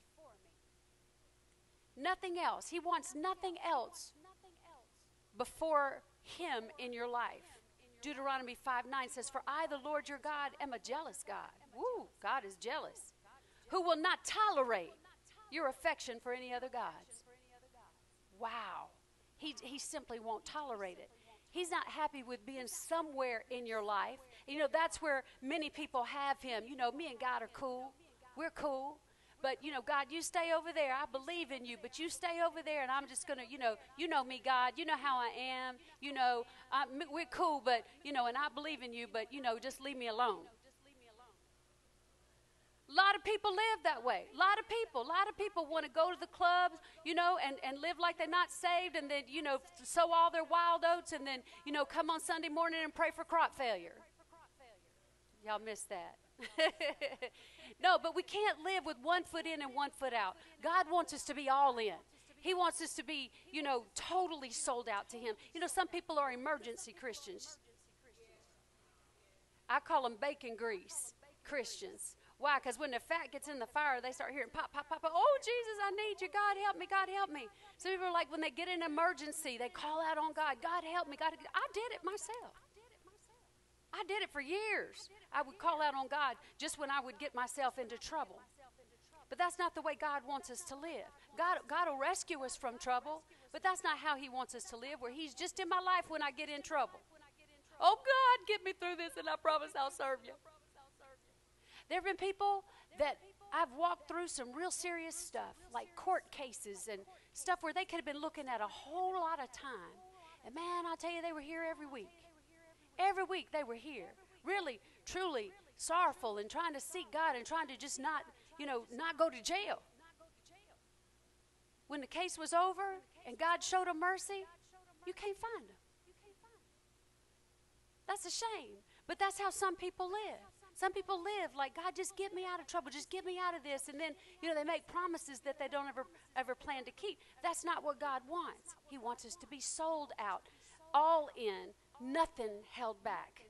Nothing else. He wants nothing else before him in your life. Deuteronomy 5:9 says, for I, the Lord your God, am a jealous God. Woo, God is jealous. Who will not tolerate your affection for any other gods. Wow. He simply won't tolerate it. He's not happy with being somewhere in your life. That's where many people have him. Me and God are cool. We're cool. But, God, you stay over there. I believe in you, but you stay over there, and I'm just going to, you know me, God. You know how I am. We're cool, but, and I believe in you, but, just leave me alone. A lot of people live that way. A lot of people want to go to the clubs, you know, and live like they're not saved, and then, you know, sow all their wild oats, and then, you know, come on Sunday morning and pray for crop failure. Y'all missed that. No, but we can't live with one foot in and one foot out. God wants us to be all in. He wants us to be, you know, totally sold out to Him. You know, some people are emergency Christians. I call them bacon grease Christians. Why? Because when the fat gets in the fire, they start hearing pop, pop, pop, pop. Oh, Jesus, I need you. God, help me. God, help me. Some people are like, when they get in an emergency, they call out on God. God, help me. God, I did it myself. I did it for years. I would call out on God just when I would get myself into trouble. But that's not the way God wants us to live. God will rescue us from trouble, but that's not how He wants us to live, where He's just in my life when I get in trouble. Oh, God, get me through this, and I promise I'll serve you. There have been people that I've walked through some real serious stuff, like court cases and stuff where they could have been looking at a whole lot of time. And man, I'll tell you, they were here every week. Every week they were here, really, truly sorrowful and trying to seek God and trying to just not, you know, not go to jail. When the case was over and God showed them mercy, you can't find them. That's a shame, but that's how some people live. Some people live like, God, just get me out of trouble. Just get me out of this. And then, you know, they make promises that they don't ever plan to keep. That's not what God wants. He wants us to be sold out, all in, nothing held back.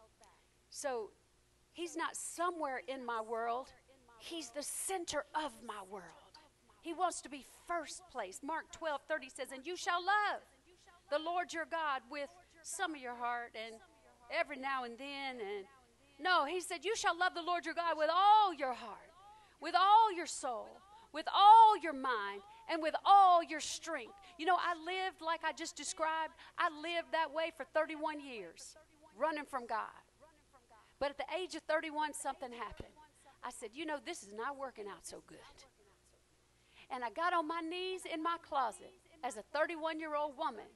So He's not somewhere in my world. He's the center of my world. He wants to be first place. Mark 12:30 says, and you shall love the Lord your God with some of your heart and every now and then. And no, He said, you shall love the Lord your God with all your heart, with all your soul, with all your mind, and with all your strength. You know, I lived like I just described. I lived that way for 31 years, running from God. But at the age of 31, something happened. I said, you know, this is not working out so good. And I got on my knees in my closet as a 31-year-old woman.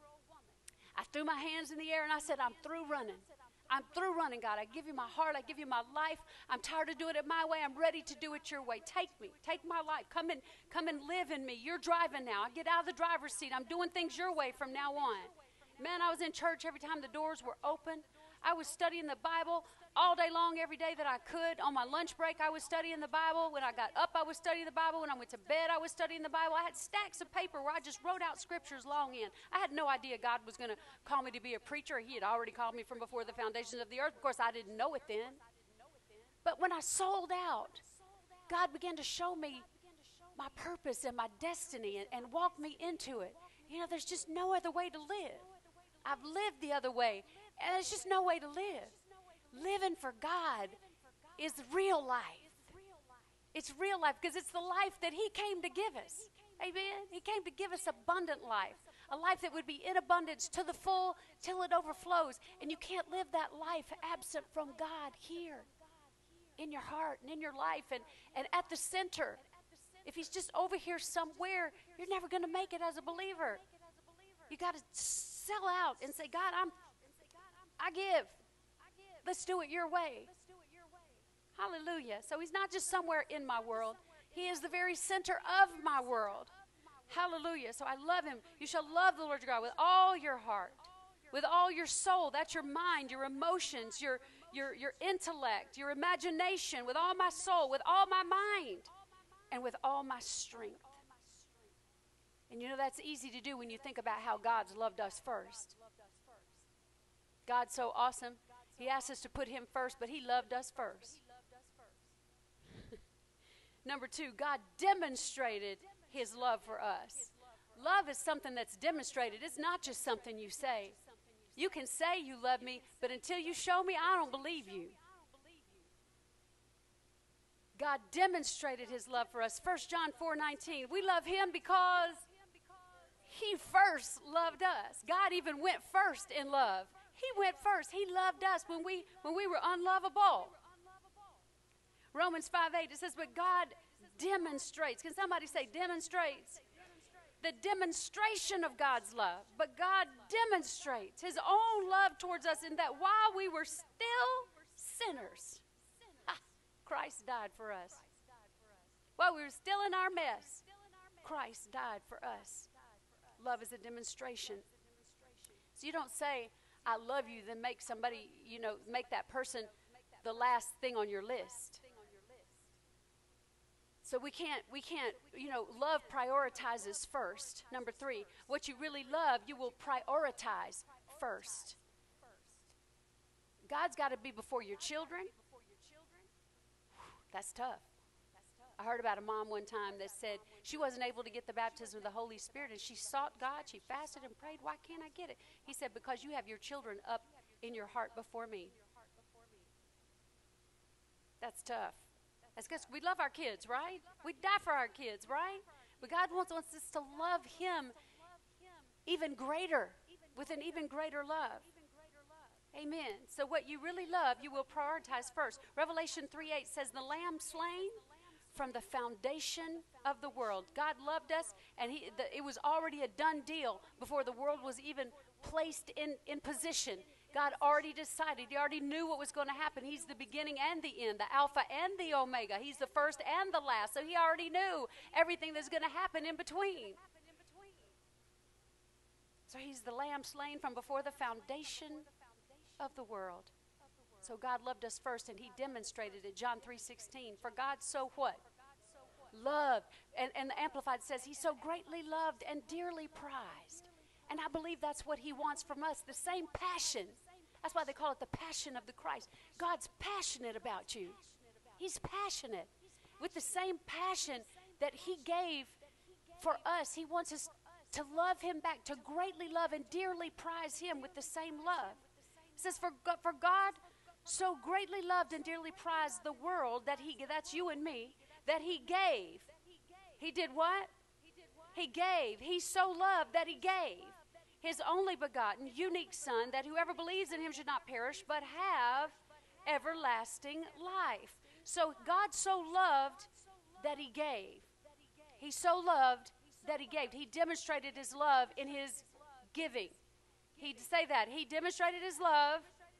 I threw my hands in the air and I said, I'm through running. I'm through running, God. I give you my heart. I give you my life. I'm tired of doing it my way. I'm ready to do it your way. Take me. Take my life. Come and live in me. You're driving now. I get out of the driver's seat. I'm doing things your way from now on. Man, I was in church every time the doors were open. I was studying the Bible all day long, every day that I could. On my lunch break, I was studying the Bible. When I got up, I was studying the Bible. When I went to bed, I was studying the Bible. I had stacks of paper where I just wrote out scriptures long in. I had no idea God was going to call me to be a preacher. He had already called me from before the foundations of the earth. Of course, I didn't know it then. But when I sold out, God began to show me my purpose and my destiny and walk me into it. You know, there's just no other way to live. I've lived the other way, and there's just no way to live. Living for God is real life. It's real life because it's the life that He came to give us. Amen? He came to give us abundant life, a life that would be in abundance to the full till it overflows. And you can't live that life absent from God here in your heart and in your life and at the center. If He's just over here somewhere, you're never going to make it as a believer. You got to sell out and say, God, I give. Let's do it your way. Hallelujah. So He's not just somewhere in my world. He is the very center of my world. Hallelujah. So I love Him. You shall love the Lord your God with all your heart, with all your soul. That's your mind, your emotions, your intellect, your imagination, with all my soul, with all my mind, and with all my strength. And you know that's easy to do when you think about how God's loved us first. God's so awesome. He asked us to put Him first, but He loved us first. Number 2, God demonstrated His love for us. Love is something that's demonstrated. It's not just something you say. You can say you love me, but until you show me, I don't believe you. God demonstrated His love for us. 1 John 4:19. We love Him because He first loved us. God even went first in love. He went first. He loved us when we were unlovable. Romans 5:8, it says, but God demonstrates. Can somebody say demonstrates? The demonstration of God's love. But God demonstrates His own love towards us in that while we were still sinners, Christ died for us. While we were still in our mess, Christ died for us. Love is a demonstration. So you don't say, I love you, then make somebody, make that person the last thing on your list. So we can't, love prioritizes first. Number 3, what you really love, you will prioritize first. God's got to be before your children. That's tough. I heard about a mom one time that said she wasn't able to get the baptism of the Holy Spirit, and she sought God, she fasted and prayed. Why can't I get it? He said, because you have your children up in your heart before me. That's tough. That's because we love our kids, right? We die for our kids, right? But God wants us to love Him even greater, with an even greater love. Amen. So what you really love, you will prioritize first. Revelation 3:8 says, the Lamb slain from the foundation of the world. God loved us, and it was already a done deal before the world was even placed in position. God already decided. He already knew what was going to happen. He's the beginning and the end, the Alpha and the Omega. He's the first and the last. So He already knew everything that's going to happen in between. So He's the Lamb slain from before the foundation of the world. So God loved us first, and He demonstrated it. John 3:16. For God so what? Loved. And the Amplified says He so greatly loved and dearly prized. And I believe that's what He wants from us, the same passion. That's why they call it the passion of the Christ. God's passionate about you. He's passionate. With the same passion that He gave for us, He wants us to love Him back, to greatly love and dearly prize Him with the same love. It says, for God so greatly loved and dearly prized the world that that's you and me, that He gave. He did what? He gave. He so loved that He gave His only begotten, unique Son, that whoever believes in Him should not perish, but have everlasting life. So God so loved that He gave. He so loved that He gave. He demonstrated His love in His giving. He'd say that. He demonstrated His love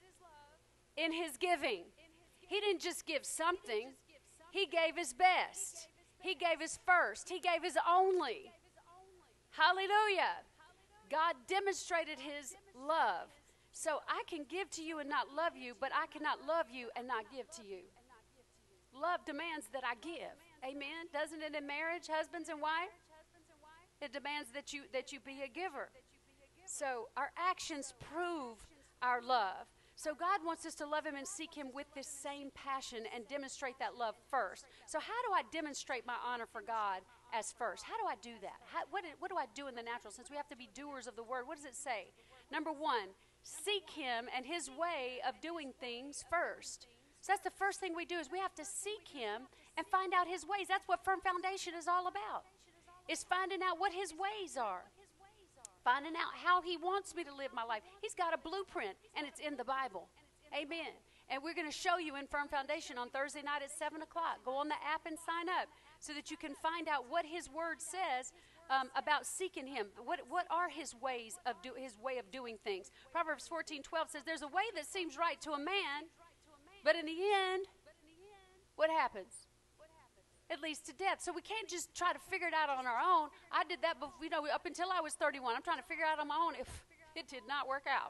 in His giving. He didn't just give something. He gave His best. He gave His first. He gave His only. Hallelujah. God demonstrated His love. So I can give to you and not love you, but I cannot love you and not give to you. Love demands that I give. Amen. Doesn't it in marriage, husbands and wives? It demands that you be a giver. So our actions prove our love. So God wants us to love Him and seek Him with this same passion and demonstrate that love first. So how do I demonstrate my honor for God as first? How do I do that? What do I do in the natural? Since we have to be doers of the word, what does it say? Number 1, seek Him and His way of doing things first. So that's the first thing we do, is we have to seek Him and find out His ways. That's what Firm Foundation is all about, is finding out what His ways are. Finding out how He wants me to live my life. He's got a blueprint, and it's in the Bible. Amen. And we're going to show you in Firm Foundation on Thursday night at 7 o'clock. Go on the app and sign up so that you can find out what His Word says about seeking Him. What are His ways of His way of doing things? Proverbs 14:12 says, there's a way that seems right to a man, but in the end, what happens? It leads to death. So we can't just try to figure it out on our own. I did that before, up until I was 31. I'm trying to figure it out on my own. It did not work out.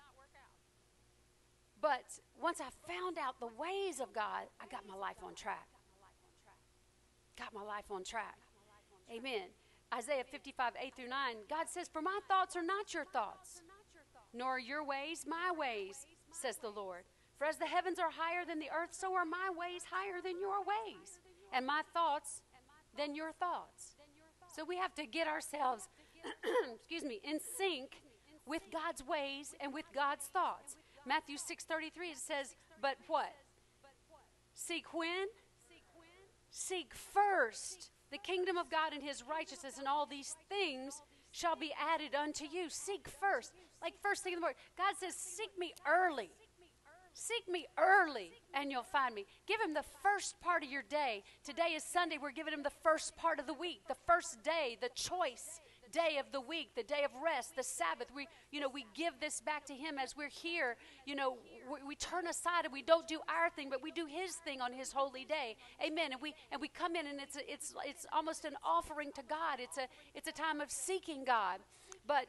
But once I found out the ways of God, I got my life on track. Got my life on track. Amen. Isaiah 55:8-9, God says, for my thoughts are not your thoughts, nor your ways my ways, says the Lord. For as the heavens are higher than the earth, so are my ways higher than your ways, and my thoughts than your thoughts. So we have to get ourselves, in sync with God's ways and with God's thoughts. Matthew 6:33, it says, but what? Seek when? Seek first the kingdom of God and His righteousness, and all these things shall be added unto you. Seek first. Like first thing in the morning. God says, seek me early. Seek me early and you'll find me. Give Him the first part of your day. Today is Sunday. We're giving Him the first part of the week, the first day, the choice day of the week, the day of rest, the Sabbath. We give this back to him as we're here. We turn aside and we don't do our thing, but we do his thing on his holy day. Amen. And we come in, and it's almost an offering to God. It's a time of seeking God. But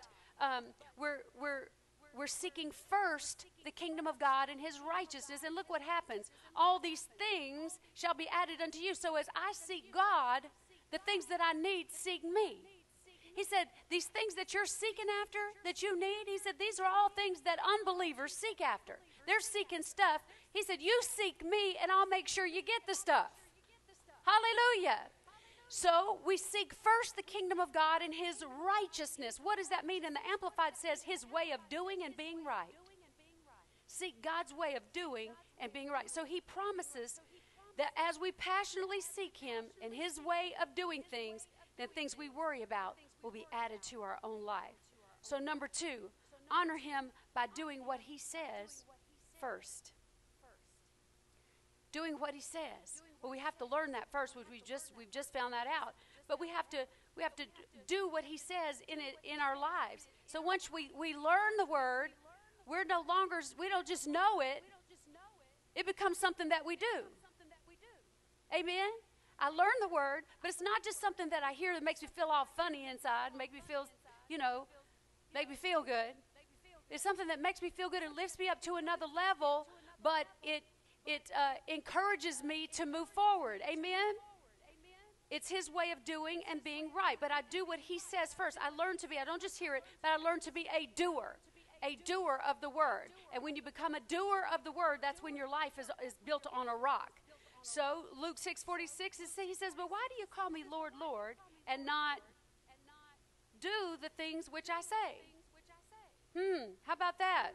we're seeking first the kingdom of God and his righteousness. And look what happens. All these things shall be added unto you. So as I seek God, the things that I need seek me. He said, these things that you're seeking after, that you need, he said, these are all things that unbelievers seek after. They're seeking stuff. He said, you seek me, and I'll make sure you get the stuff. Hallelujah. So we seek first the kingdom of God and his righteousness. What does that mean? And the Amplified says his way of doing and being right. Seek God's way of doing and being right. So he promises that as we passionately seek him and his way of doing things, then things we worry about will be added to our own life. So number 2, honor him by doing what he says first. Doing what he says. Well, we have to learn that first, which we've just found that out. But we have to do what he says in our lives. So once we learn the word, we don't just know it. It becomes something that we do. Amen. I learned the word, but it's not just something that I hear that makes me feel all funny inside, make me feel good. It's something that makes me feel good and lifts me up to another level, but it encourages me to move forward. Amen? It's his way of doing and being right, but I do what he says first. I don't just hear it, but I learn to be a doer of the word. And when you become a doer of the word, that's when your life is built on a rock. So Luke 6:46, he says, but why do you call me Lord, Lord, and not do the things which I say? How about that?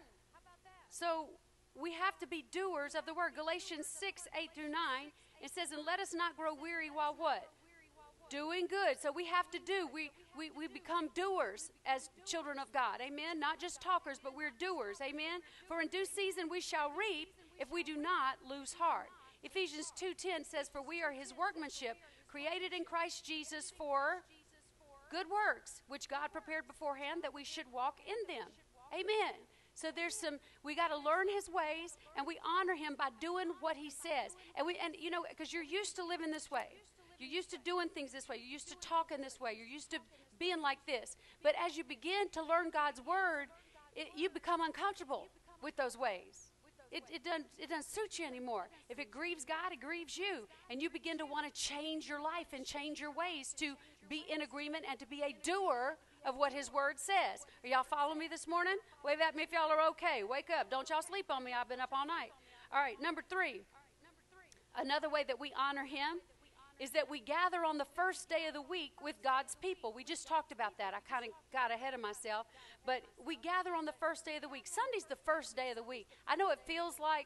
So we have to be doers of the word. Galatians 6:8-9, it says, and let us not grow weary while what? Doing good. So we have to do. We become doers as children of God. Amen? Not just talkers, but we're doers. Amen? For in due season we shall reap if we do not lose heart. Ephesians 2:10 says, for we are his workmanship, created in Christ Jesus for good works, which God prepared beforehand that we should walk in them. Amen. So we got to learn his ways, and we honor him by doing what he says. And because you're used to living this way. You're used to doing things this way. You're used to talking this way. You're used to being like this. But as you begin to learn God's word, you become uncomfortable with those ways. It doesn't suit you anymore. If it grieves God, it grieves you. And you begin to want to change your life and change your ways to be in agreement and to be a doer of what his word says. Are y'all following me this morning? Wave at me if y'all are okay. Wake up. Don't y'all sleep on me. I've been up all night. All right, number 3. Another way that we honor him is that we gather on the first day of the week with God's people. We just talked about that. I kind of got ahead of myself. But we gather on the first day of the week. Sunday's the first day of the week. I know it feels like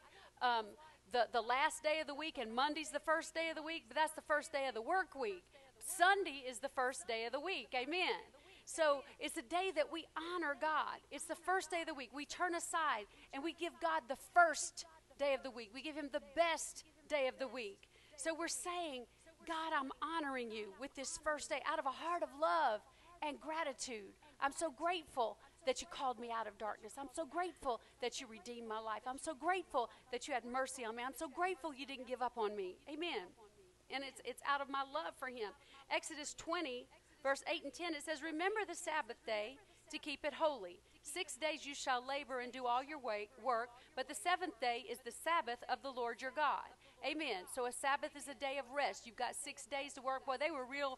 the last day of the week and Monday's the first day of the week, but that's the first day of the work week. Sunday is the first day of the week. Amen. So it's a day that we honor God. It's the first day of the week. We turn aside and we give God the first day of the week. We give him the best day of the week. So we're saying, God, I'm honoring you with this first day out of a heart of love and gratitude. I'm so grateful that you called me out of darkness. I'm so grateful that you redeemed my life. I'm so grateful that you had mercy on me. I'm so grateful you didn't give up on me. Amen. And it's out of my love for him. Exodus 20, verse 8 and 10, it says, remember the Sabbath day to keep it holy. 6 days you shall labor and do all your work, but the 7th day is the Sabbath of the Lord your God. Amen. So a Sabbath is a day of rest. You've got 6 days to work. Well, they were real,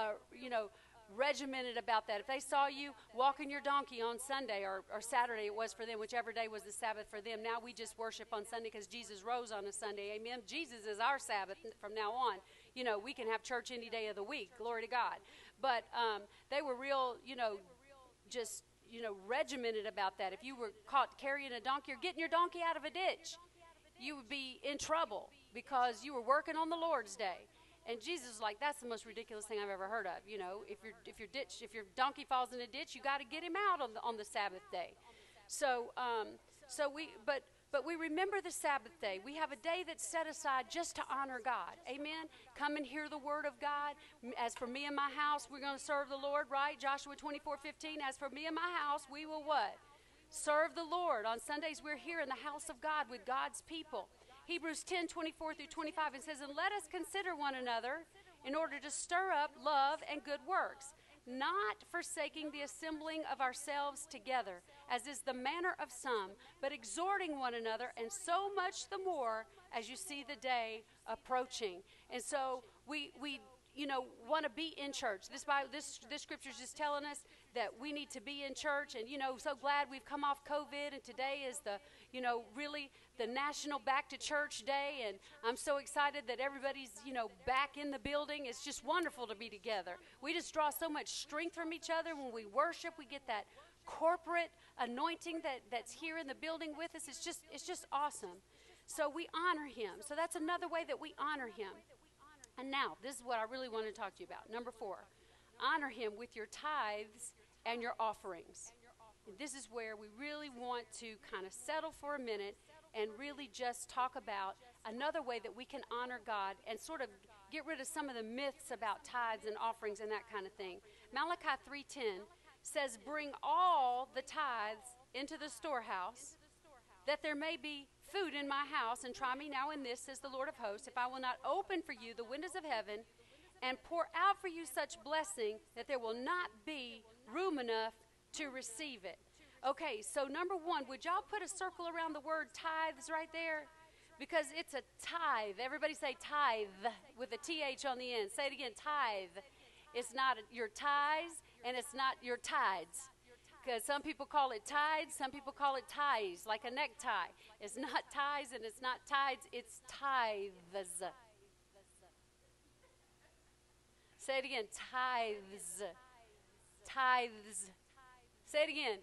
regimented about that. If they saw you walking your donkey on Sunday or Saturday, it was for them, whichever day was the Sabbath for them. Now we just worship on Sunday because Jesus rose on a Sunday. Amen. Jesus is our Sabbath from now on. We can have church any day of the week. Glory to God. But they were real, regimented about that. If you were caught carrying a donkey or getting your donkey out of a ditch, you would be in trouble because you were working on the Lord's day. And Jesus was like, that's the most ridiculous thing I've ever heard of. If your donkey falls in a ditch, you got to get him out on the Sabbath day. But But we remember the Sabbath day. We have a day that's set aside just to honor God. Amen. Come and hear the word of God. As for me and my house, we're going to serve the Lord, right? Joshua 24:15. As for me and my house, we will what? Serve the Lord. On Sundays, we're here in the house of God with God's people. Hebrews 10:24-25, it says, and let us consider one another in order to stir up love and good works, not forsaking the assembling of ourselves together, as is the manner of some, but exhorting one another, and so much the more as you see the day approaching. And so we want to be in church. This scripture is just telling us that we need to be in church. And, so glad we've come off COVID, and today is the, really the National Back to Church Day, and I'm so excited that everybody's, back in the building. It's just wonderful to be together. We just draw so much strength from each other when we worship. We get that corporate anointing that's here in the building with us. It's just awesome. So we honor him. So that's another way that we honor him. And now, this is what I really want to talk to you about. Number 4, honor him with your tithes and your offerings. And this is where we really want to kind of settle for a minute and really just talk about another way that we can honor God and sort of get rid of some of the myths about tithes and offerings and that kind of thing. Malachi 3:10 says, bring all the tithes into the storehouse, that there may be food in my house, and try me now in this, says the Lord of hosts, if I will not open for you the windows of heaven and pour out for you such blessing that there will not be room enough to receive it. Okay, so number 1, would y'all put a circle around the word tithes right there? Because it's a tithe. Everybody say tithe with a TH on the end. Say it again, tithe. It's not your tithes, and it's not your tides. Because some people call it tides, some people call it ties, like a necktie. It's not ties and it's not tides, it's tithes. Say it again, tithes. Tithes. Say it again.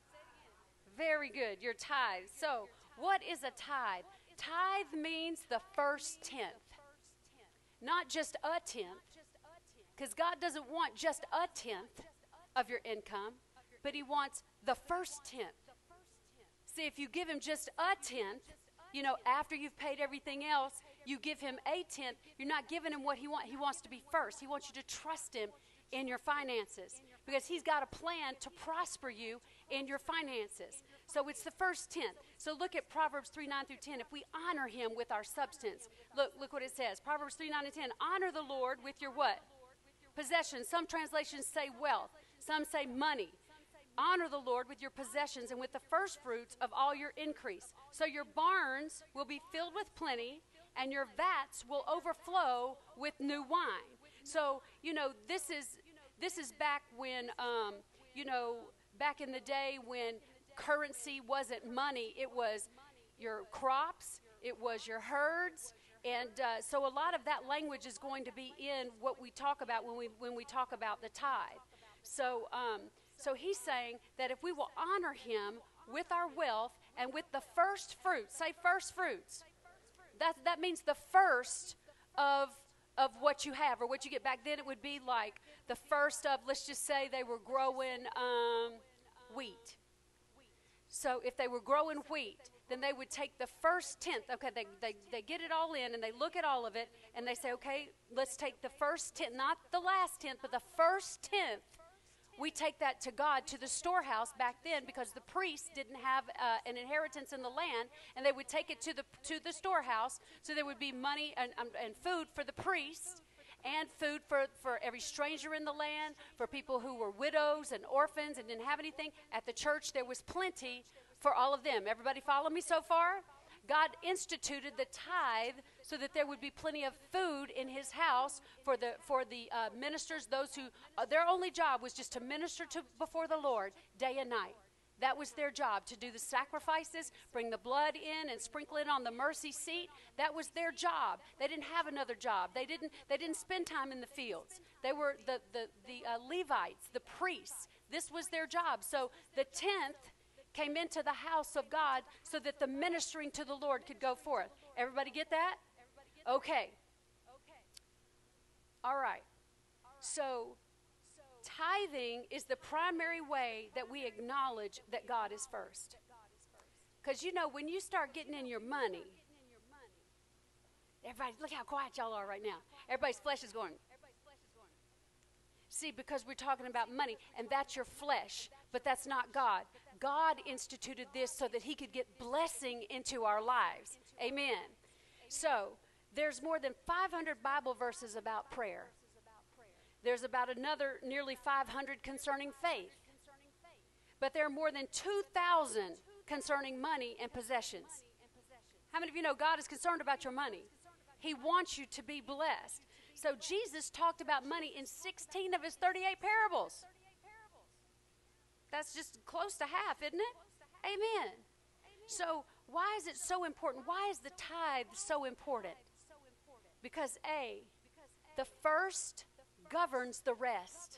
Very good, your tithes. So, what is a tithe? Tithe means the first tenth, not just a tenth. Because God doesn't want just a tenth of your income, but he wants the first tenth. See, if you give him just a tenth, after you've paid everything else, you give him a tenth, you're not giving him what he wants. He wants to be first. He wants you to trust him in your finances because he's got a plan to prosper you in your finances. So it's the first tenth. So look at Proverbs 3:9-10. If we honor him with our substance, look what it says. Proverbs 3:9-10. Honor the Lord with your what? Possessions. Some translations say wealth. Some say money. Honor the Lord with your possessions and with the first fruits of all your increase. So your barns will be filled with plenty, and your vats will overflow with new wine. So, this is back when, back in the day when currency wasn't money. It was your crops. It was your herds. And so a lot of that language is going to be in what we talk about when we talk about the tithe. So he's saying that if we will honor him with our wealth and with the first fruits, say first fruits. That means the first of what you have or what you get. Back then it would be like the first of, let's just say they were growing wheat. So if they were growing wheat, then they would take the first tenth. Okay, they get it all in and they look at all of it and they say, okay, let's take the first tenth, not the last tenth, but the first tenth. We take that to God, to the storehouse back then, because the priests didn't have an inheritance in the land, and they would take it to the storehouse, so there would be money and food for the priests, and food for every stranger in the land, for people who were widows and orphans and didn't have anything. At the church, there was plenty for all of them. Everybody follow me so far? God instituted the tithe so that there would be plenty of food in his house for the ministers, those who their only job was just to minister before the Lord day and night. That was their job, to do the sacrifices, bring the blood in and sprinkle it on the mercy seat. That was their job. They didn't have another job. They didn't spend time in the fields. They were the Levites, the priests. This was their job. So the 10th came into the house of God so that the ministering to the Lord could go forth. Everybody get that? Okay. All right. So tithing is the primary way that we acknowledge that God is first. Because, you know, when you start getting in your money, everybody, look how quiet y'all are right now. Everybody's flesh is going. See, because we're talking about money, and that's your flesh, but that's not God. God instituted this so that he could get blessing into our lives. Amen. So, there's more than 500 Bible verses about prayer. There's about another nearly 500 concerning faith. But there are more than 2,000 concerning money and possessions. How many of you know God is concerned about your money? He wants you to be blessed. So Jesus talked about money in 16 of his 38 parables. That's just close to half, isn't it? Amen. So why is it so important? Why is the tithe so important? Because A, the first governs the rest.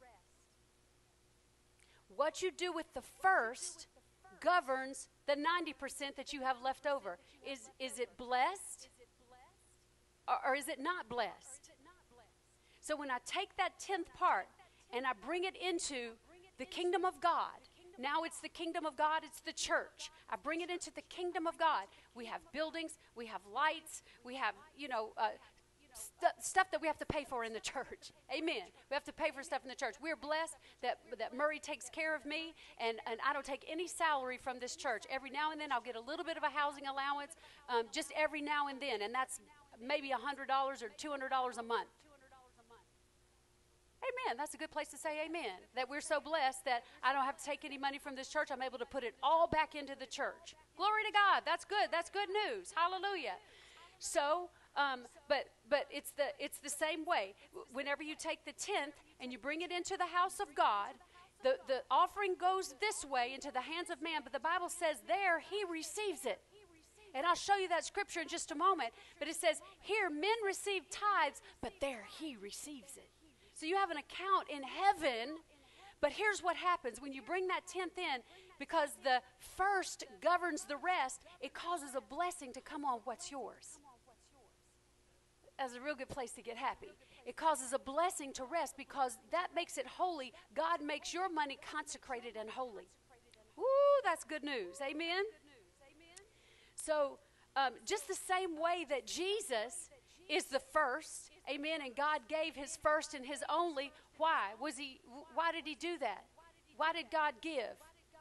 What you do with the first governs the 90% that you have left over. Is it blessed? Or is it not blessed? So when I take that 10th part and I bring it into the kingdom of God, now it's the kingdom of God, it's the church. I bring it into the kingdom of God. We have buildings, we have lights, we have, stuff that we have to pay for in the church. Amen. We have to pay for stuff in the church. We're blessed that Murray takes care of me, and I don't take any salary from this church. Every now and then I'll get a little bit of a housing allowance, just every now and then, and that's maybe $100 or $200 a month. Amen. That's a good place to say amen. That we're so blessed that I don't have to take any money from this church. I'm able to put it all back into the church. Glory to God. That's good. That's good news. Hallelujah. So, but it's the same way. Whenever you take the 10th and you bring it into the house of God, the offering goes this way into the hands of man, but the Bible says there he receives it. And I'll show you that scripture in just a moment. But it says, here men receive tithes, but there he receives it. So you have an account in heaven, but here's what happens. When you bring that 10th in, because the first governs the rest, it causes a blessing to come on what's yours. That's a real good place to get happy. It causes a blessing to rest because that makes it holy. God makes your money consecrated and holy. Woo, that's good news. Amen? So, just the same way that Jesus is the first, amen, and God gave his first and his only. Why did he do that? Why did God give?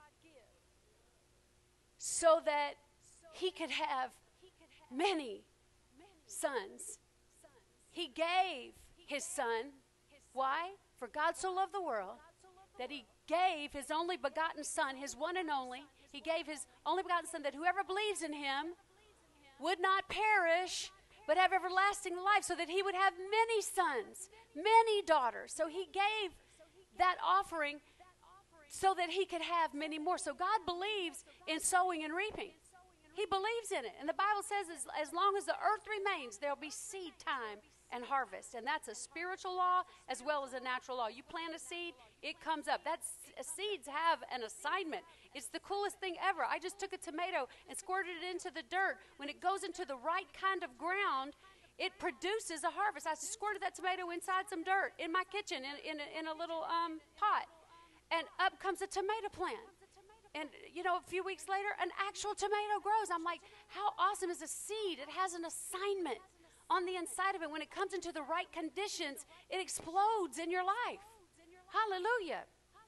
So that he could have many sons. He gave his son. Why? For God so loved the world that he gave his only begotten son, his one and only. He gave his only begotten son that whoever believes in him would not perish, but have everlasting life, so that he would have many sons, many daughters. So he gave that offering so that he could have many more. So God believes in sowing and reaping. He believes in it. And the Bible says as long as the earth remains, there'll be seed time and harvest. And that's a spiritual law as well as a natural law. You plant a seed, it comes up. Seeds have an assignment. It's the coolest thing ever. I just took a tomato and squirted it into the dirt. When it goes into the right kind of ground, it produces a harvest. I just squirted that tomato inside some dirt in my kitchen in a little pot. And up comes a tomato plant. And, a few weeks later, an actual tomato grows. I'm like, how awesome is a seed? It has an assignment on the inside of it. When it comes into the right conditions, it explodes in your life. Hallelujah.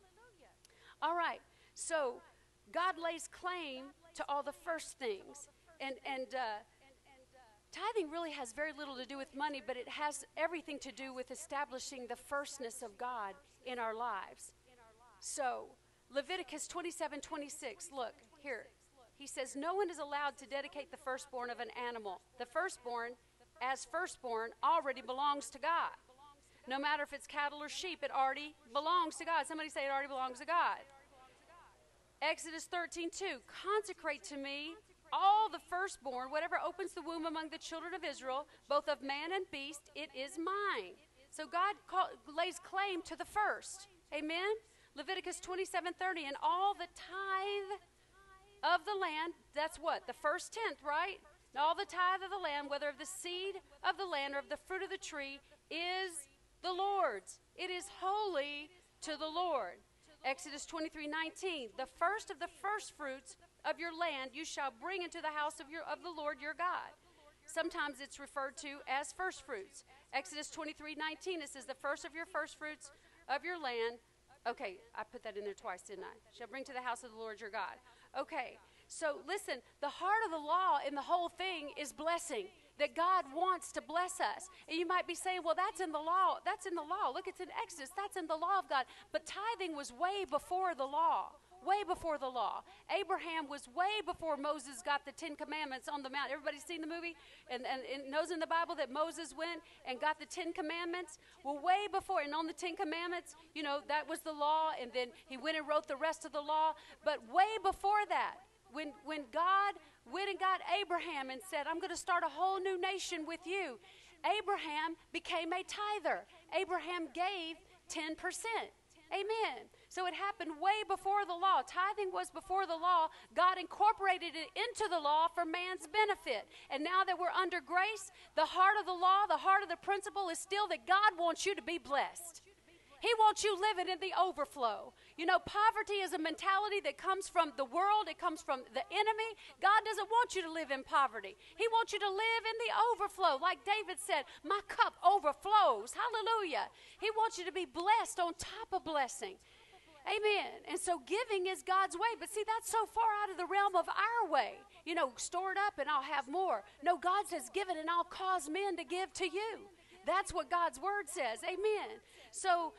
All right. So God lays claim to all the first things. And tithing really has very little to do with money, but it has everything to do with establishing the firstness of God in our lives. So Leviticus 27:26, look, here. He says, no one is allowed to dedicate the firstborn of an animal. The firstborn, as firstborn, already belongs to God. No matter if it's cattle or sheep, it already belongs to God. Somebody say it already belongs to God. Exodus 13:2, consecrate to me all the firstborn, whatever opens the womb among the children of Israel, both of man and beast, it is mine. So God lays claim to the first. Amen? Leviticus 27:30, and all the tithe of the land, that's what? The first tenth, right? And all the tithe of the land, whether of the seed of the land or of the fruit of the tree, is the Lord's. It is holy to the Lord. Exodus 23:19, the first of the first fruits of your land you shall bring into the house of the Lord your God. Sometimes it's referred to as first fruits. Exodus 23:19, it says, the first of your first fruits of your land. Okay, I put that in there twice, didn't I? Shall bring to the house of the Lord your God. Okay, so listen, the heart of the law in the whole thing is blessing. That God wants to bless us. And you might be saying, well, that's in the law. That's in the law. Look, it's in Exodus. That's in the law of God. But tithing was way before the law. Way before the law. Abraham was way before Moses got the 10 Commandments on the mount. Everybody's seen the movie and knows in the Bible that Moses went and got the 10 Commandments? Well, way before. And on the 10 Commandments, you know, that was the law. And then he went and wrote the rest of the law. But way before that, when God went and got Abraham and said, I'm going to start a whole new nation with you, Abraham became a tither. Abraham gave 10%. Amen. So it happened way before the law. Tithing was before the law. God incorporated it into the law for man's benefit. And now that we're under grace, the heart of the law, the heart of the principle is still that God wants you to be blessed. He wants you living in the overflow. You know, poverty is a mentality that comes from the world. It comes from the enemy. God doesn't want you to live in poverty. He wants you to live in the overflow. Like David said, my cup overflows. Hallelujah. He wants you to be blessed on top of blessing. Amen. And so giving is God's way. But see, that's so far out of the realm of our way. You know, store it up and I'll have more. No, God says, give it and I'll cause men to give to you. That's what God's word says. Amen. So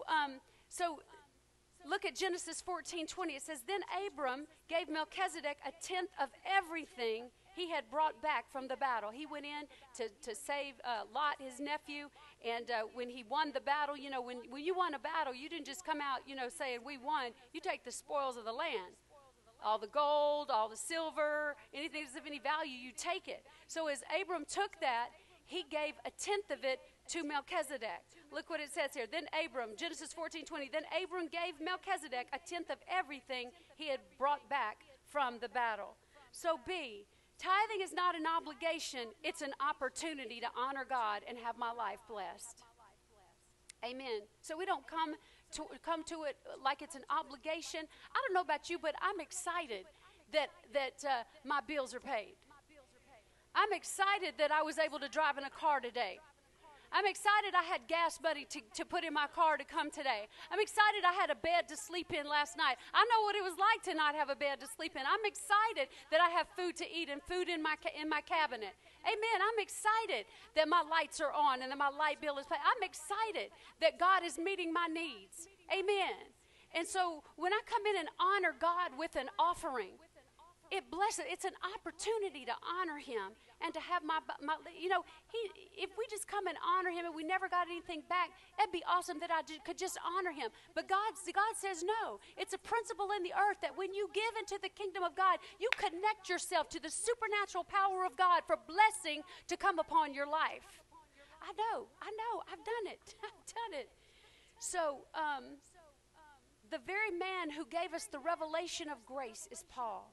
look at Genesis 14:20. It says, then Abram gave Melchizedek a tenth of everything he had brought back from the battle. He went in to save Lot, his nephew, and when he won the battle, you know, when you won a battle, you didn't just come out, you know, saying we won. You take the spoils of the land. All the gold, all the silver, anything that's of any value, you take it. So as Abram took that, he gave a tenth of it to Melchizedek. Look what it says here. Then Abram, Genesis 14:20, then Abram gave Melchizedek a tenth of everything he had brought back from the battle. So B, tithing is not an obligation, it's an opportunity to honor God and have my life blessed. Amen. So we don't come to it like it's an obligation. I don't know about you, but I'm excited that my bills are paid. I'm excited that I was able to drive in a car today. I'm excited I had gas money to put in my car to come today. I'm excited I had a bed to sleep in last night. I know what it was like to not have a bed to sleep in. I'm excited that I have food to eat and food in my cabinet. Amen. I'm excited that my lights are on and that my light bill is paid. I'm excited that God is meeting my needs. Amen. And so when I come in and honor God with an offering, it blesses. It's an opportunity to honor Him and to have my you know, if we just come and honor Him and we never got anything back, it'd be awesome that I could just honor Him. But God says no. It's a principle in the earth that when you give into the kingdom of God, you connect yourself to the supernatural power of God for blessing to come upon your life. I know. I've done it. I've done it. So, the very man who gave us the revelation of grace is Paul.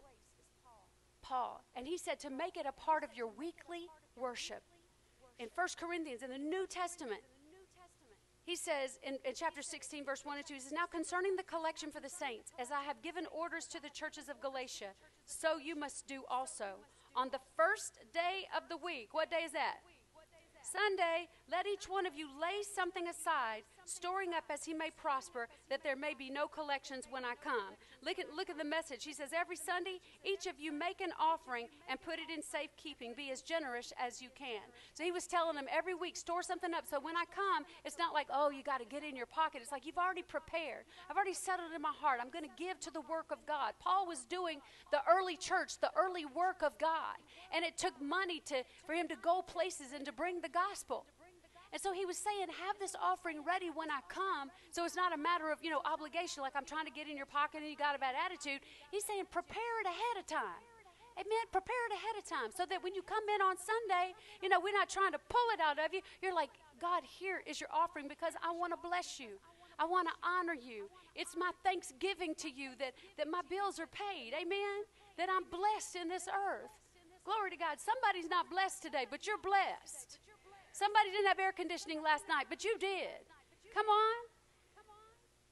And he said to make it a part of your weekly worship. In 1 Corinthians, in the New Testament, he says in chapter 16, verse 1 and 2, he says, now concerning the collection for the saints, as I have given orders to the churches of Galatia, so you must do also. On the first day of the week, what day is that? Sunday, let each one of you lay something aside, storing up as he may prosper, that there may be no collections when I come. Look at the message. He says, every Sunday, each of you make an offering and put it in safekeeping. Be as generous as you can. So he was telling them every week, store something up. So when I come, it's not like, oh, you got to get it in your pocket. It's like you've already prepared. I've already settled in my heart. I'm going to give to the work of God. Paul was doing the early church, the early work of God. And it took money for him to go places and to bring the gospel. And so he was saying, have this offering ready when I come, so it's not a matter of, obligation, like I'm trying to get in your pocket and you got a bad attitude. He's saying, prepare it ahead of time. Amen. Prepare it ahead of time so that when you come in on Sunday, we're not trying to pull it out of you. You're like, God, here is your offering because I want to bless you. I want to honor you. It's my thanksgiving to you that my bills are paid. Amen. That I'm blessed in this earth. Glory to God. Somebody's not blessed today, but you're blessed. Somebody didn't have air conditioning last night, but you did. Come on. Hallelujah.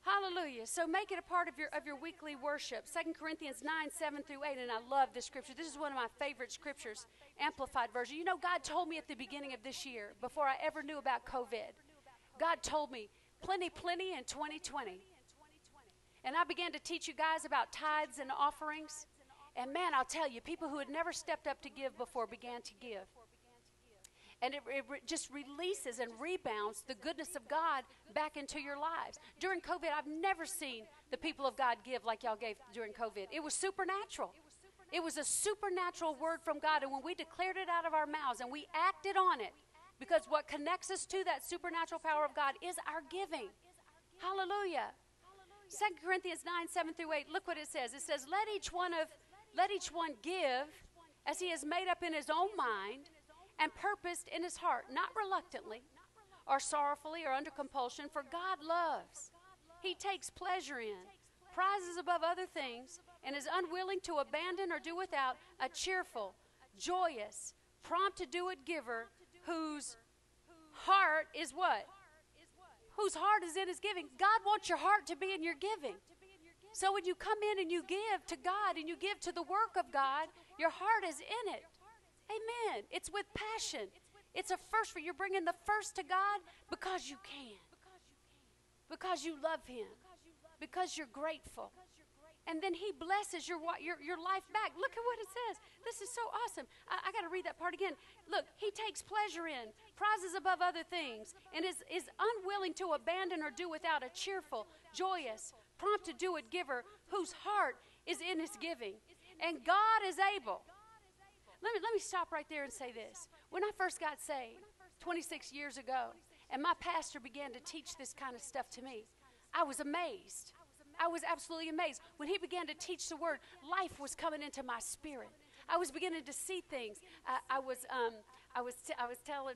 Hallelujah. So make it a part of your weekly worship. 2 Corinthians 9, 7 through 8. And I love this scripture. This is one of my favorite scriptures, Amplified Version. You know, God told me at the beginning of this year, before I ever knew about COVID, God told me, plenty, plenty in 2020. And I began to teach you guys about tithes and offerings. And man, I'll tell you, people who had never stepped up to give before began to give. And it just releases and rebounds the goodness of God back into your lives. During COVID, I've never seen the people of God give like y'all gave during COVID. It was supernatural. It was a supernatural word from God. And when we declared it out of our mouths and we acted on it, because what connects us to that supernatural power of God is our giving. Hallelujah. 2 Corinthians 9, 7 through 8, look what it says. It says, let each one give as he has made up in his own mind and purposed in his heart, not reluctantly or sorrowfully or under compulsion, for God loves. He takes pleasure in, prizes above other things, and is unwilling to abandon or do without a cheerful, joyous, prompt to do it giver, whose heart is what? Whose heart is in his giving. God wants your heart to be in your giving. So when you come in and you give to God and you give to the work of God, your heart is in it. Amen. It's with passion. It's a first for you. You're bringing the first to God because you can. Because you love him. Because you're grateful. And then he blesses your life back. Look at what it says. This is so awesome. I got to read that part again. Look, he takes pleasure in, prizes above other things, and is unwilling to abandon or do without a cheerful, joyous, prompt to do it giver, whose heart is in his giving. And God is able. Let me stop right there and say this. When I first got saved 26 years ago, and my pastor began to teach this kind of stuff to me, I was amazed. I was absolutely amazed. When he began to teach the word, life was coming into my spirit. I was beginning to see things. I was telling,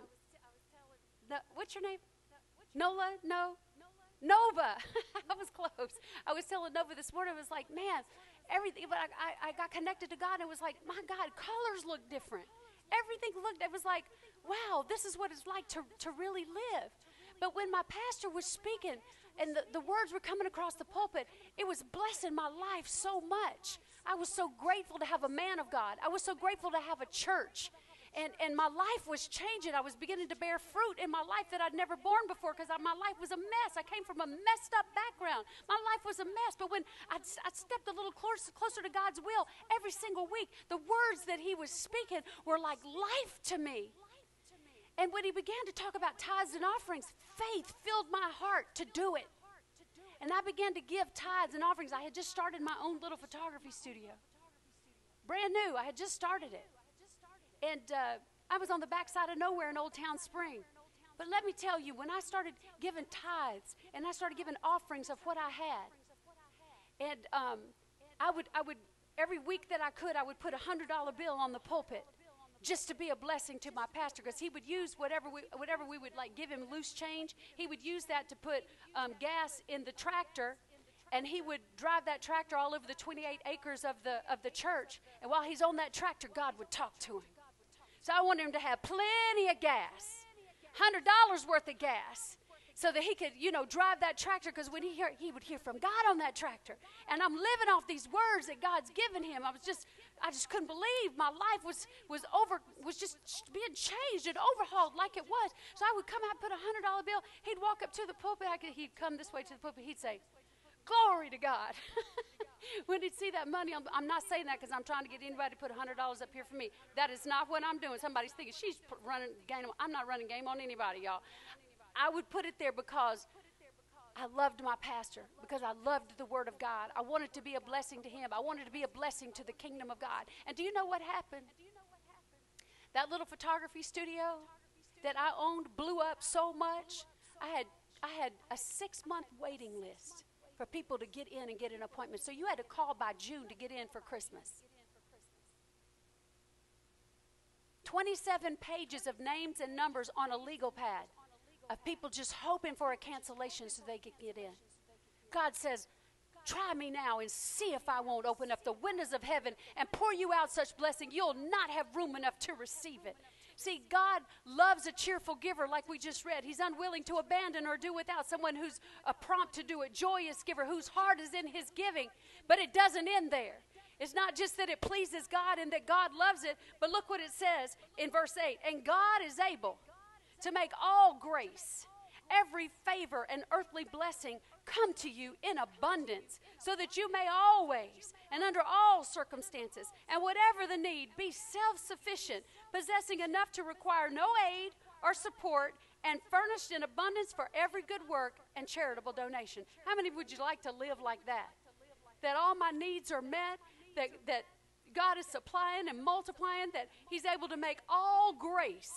what's your name? Nola? No? Nova. I was close. I was telling Nova this morning, I was like, man, everything, but I got connected to God and was like, my God, colors look different. Everything looked, it was like, wow, this is what it's like to really live. But when my pastor was speaking and the words were coming across the pulpit, it was blessing my life so much. I was so grateful to have a man of God. I was so grateful to have a church. And my life was changing. I was beginning to bear fruit in my life that I'd never borne before because my life was a mess. I came from a messed up background. My life was a mess. But when I stepped a little closer to God's will, every single week, the words that he was speaking were like life to me. And when he began to talk about tithes and offerings, faith filled my heart to do it. And I began to give tithes and offerings. I had just started my own little photography studio. Brand new. I had just started it. And I was on the backside of nowhere in Old Town Spring. But let me tell you, when I started giving tithes and I started giving offerings of what I had, and I would every week that I could, I would put a $100 bill on the pulpit just to be a blessing to my pastor, because he would use whatever we would like give him loose change. He would use that to put gas in the tractor. And he would drive that tractor all over the 28 acres of the church. And while he's on that tractor, God would talk to him. So I wanted him to have plenty of gas, $100 worth of gas, so that he could, drive that tractor, because when he would hear from God on that tractor. And I'm living off these words that God's given him. I just couldn't believe my life was just being changed and overhauled like it was. So I would come out, put a $100 bill. He'd walk up to the pulpit. He'd come this way to the pulpit. He'd say, "Glory to God." When he'd see that money, I'm not saying that because I'm trying to get anybody to put $100 up here for me. That is not what I'm doing. Somebody's thinking she's running game. I'm not running game on anybody, y'all. I would put it there because I loved my pastor, because I loved the word of God. I wanted to be a blessing to him. I wanted to be a blessing to the kingdom of God. And do you know what happened? That little photography studio that I owned blew up so much. I had a 6-month waiting list for people to get in and get an appointment. So you had to call by June to get in for Christmas. 27 pages of names and numbers on a legal pad of people just hoping for a cancellation so they could get in. God says, try me now and see if I won't open up the windows of heaven and pour you out such blessing you'll not have room enough to receive it. See, God loves a cheerful giver like we just read. He's unwilling to abandon or do without, someone who's a prompt to do it, joyous giver, whose heart is in his giving. But it doesn't end there. It's not just that it pleases God and that God loves it, but look what it says in verse 8. And God is able to make all grace, every favor and earthly blessing come to you in abundance, so that you may always and under all circumstances and whatever the need be self-sufficient, possessing enough to require no aid or support, and furnished in abundance for every good work and charitable donation. How many would you like to live like that? That all my needs are met, that God is supplying and multiplying, that he's able to make all grace,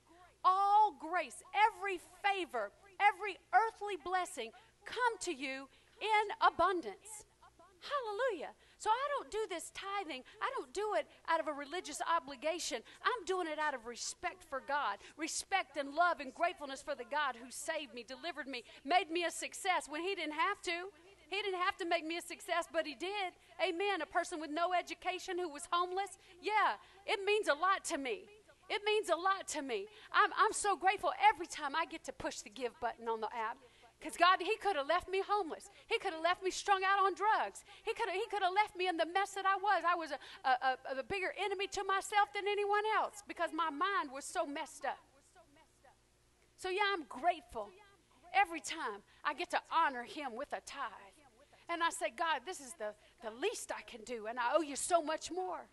every favor, every earthly blessing come to you in abundance. Hallelujah. So I don't do this tithing. I don't do it out of a religious obligation. I'm doing it out of respect for God, respect and love and gratefulness for the God who saved me, delivered me, made me a success when he didn't have to. He didn't have to make me a success, but he did. Amen. A person with no education who was homeless. Yeah, it means a lot to me. It means a lot to me. I'm so grateful every time I get to push the give button on the app. Because God, he could have left me homeless. He could have left me strung out on drugs. He could have left me in the mess that I was. I was a bigger enemy to myself than anyone else because my mind was so messed up. So yeah, I'm grateful every time I get to honor him with a tithe. And I say, God, this is the least I can do, and I owe you so much more.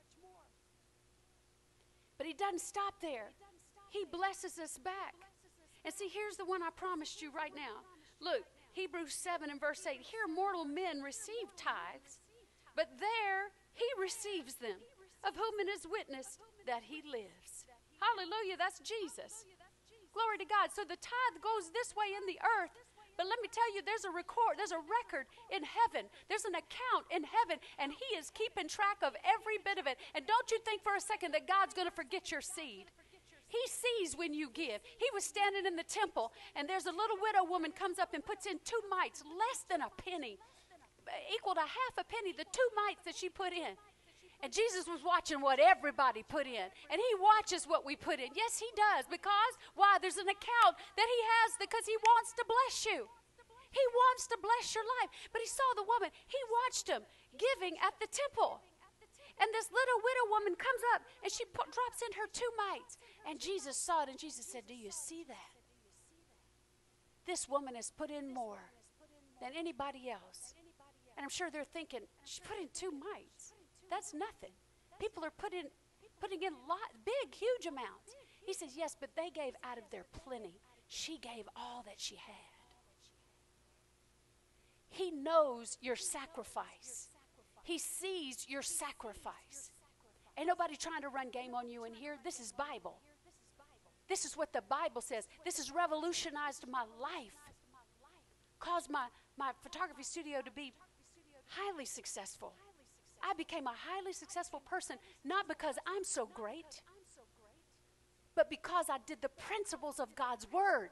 But he doesn't stop there. He blesses us back. And see, here's the one I promised you right now. Look, Hebrews 7 and verse 8. Here mortal men receive tithes, but there he receives them, of whom it is witnessed that he lives. Hallelujah, that's Jesus. Glory to God. So the tithe goes this way in the earth, but let me tell you, there's a record in heaven. There's an account in heaven, and he is keeping track of every bit of it. And don't you think for a second that God's going to forget your seed. He sees when you give. He was standing in the temple, and there's a little widow woman comes up and puts in 2 mites, less than a penny, equal to half a penny, the 2 mites that she put in. And Jesus was watching what everybody put in. And he watches what we put in. Yes, he does. Because, why? There's an account that he has because he wants to bless you. He wants to bless your life. But he saw the woman. He watched him giving at the temple. And this little widow woman comes up and she drops in her 2 mites. And Jesus saw it and Jesus said, do you see that? This woman has put in more than anybody else. And I'm sure they're thinking, she put in 2 mites. That's nothing. People are putting in big, huge amounts. He says, yes, but they gave out of their plenty. She gave all that she had. He knows your sacrifice. He sees your sacrifice. Ain't nobody trying to run game on you in here. This is Bible. This is what the Bible says. This has revolutionized my life. Caused my photography studio to be highly successful. I became a highly successful person, not because I'm so great, but because I did the principles of God's word.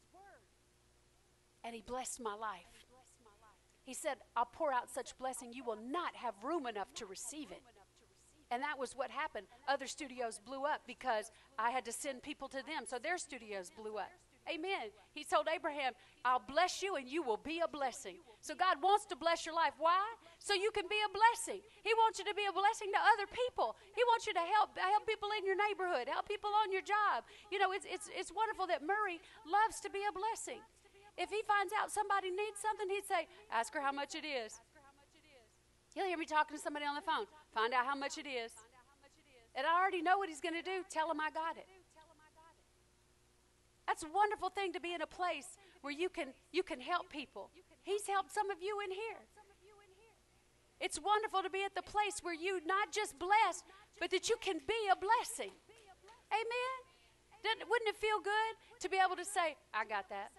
And he blessed my life. He said, I'll pour out such blessing you will not have room enough to receive it. And that was what happened. Other studios blew up because I had to send people to them, so their studios blew up. Amen. He told Abraham, I'll bless you and you will be a blessing. So God wants to bless your life. Why? So you can be a blessing. He wants you to be a blessing to other people. He wants you to help people in your neighborhood, help people on your job. You know, it's wonderful that Murray loves to be a blessing. If he finds out somebody needs something, he'd say, ask her how much it is. He'll hear me talking to somebody on the phone. Find out how much it is. And I already know what he's going to do. Tell him I got it. That's a wonderful thing to be in a place where you can help people. He's helped some of you in here. It's wonderful to be at the place where you not just blessed, but that you can be a blessing. Amen? Wouldn't it feel good to be able to say, I got that.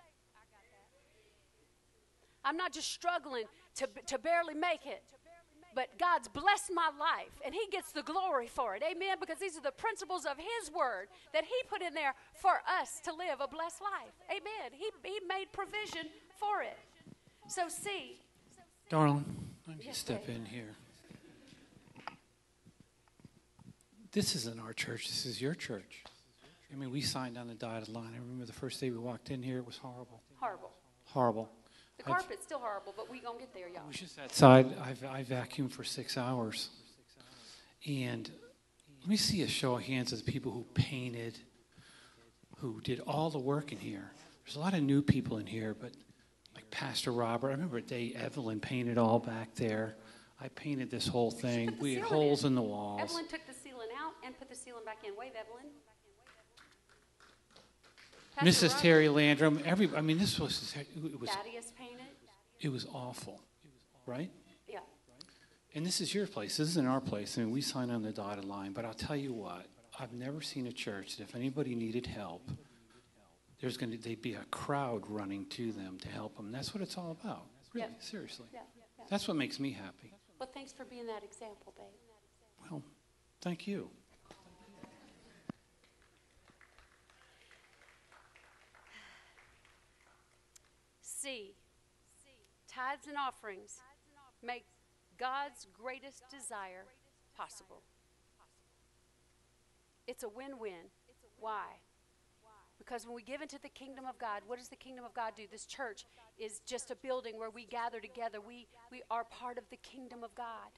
I'm not just struggling to barely make it. But God's blessed my life, and he gets the glory for it. Amen? Because these are the principles of his word that he put in there for us to live a blessed life. Amen. He made provision for it. So see. Darling, let me step in here. This isn't our church. This is your church. I mean, we signed on the dotted line. I remember the first day we walked in here, it was horrible. Horrible. Horrible. The carpet's still horrible, but we gonna get there, y'all. I was just outside. I vacuumed for 6 hours. And let me see a show of hands of the people who painted, who did all the work in here. There's a lot of new people in here, but like Pastor Robert, I remember a day Evelyn painted all back there. I painted this whole thing. We had holes in the walls. Evelyn took the ceiling out and put the ceiling back in. Wave, Evelyn. Pastor Mrs. Robert. Terry Landrum, this was, Thaddeus painted. it was awful, right? Yeah. And this is your place. This isn't our place. I mean, we sign on the dotted line. But I'll tell you what, I've never seen a church that if anybody needed help, they'd be a crowd running to them to help them. That's what it's all about. Really, seriously. Yeah. That's what makes me happy. Well, thanks for being that example, babe. Well, thank you. C. Tithes and offerings make God's greatest desire possible. It's a win-win. Why? Because when we give into the kingdom of God, what does the kingdom of God do? This church is just a building where we gather together. We are part of the kingdom of God.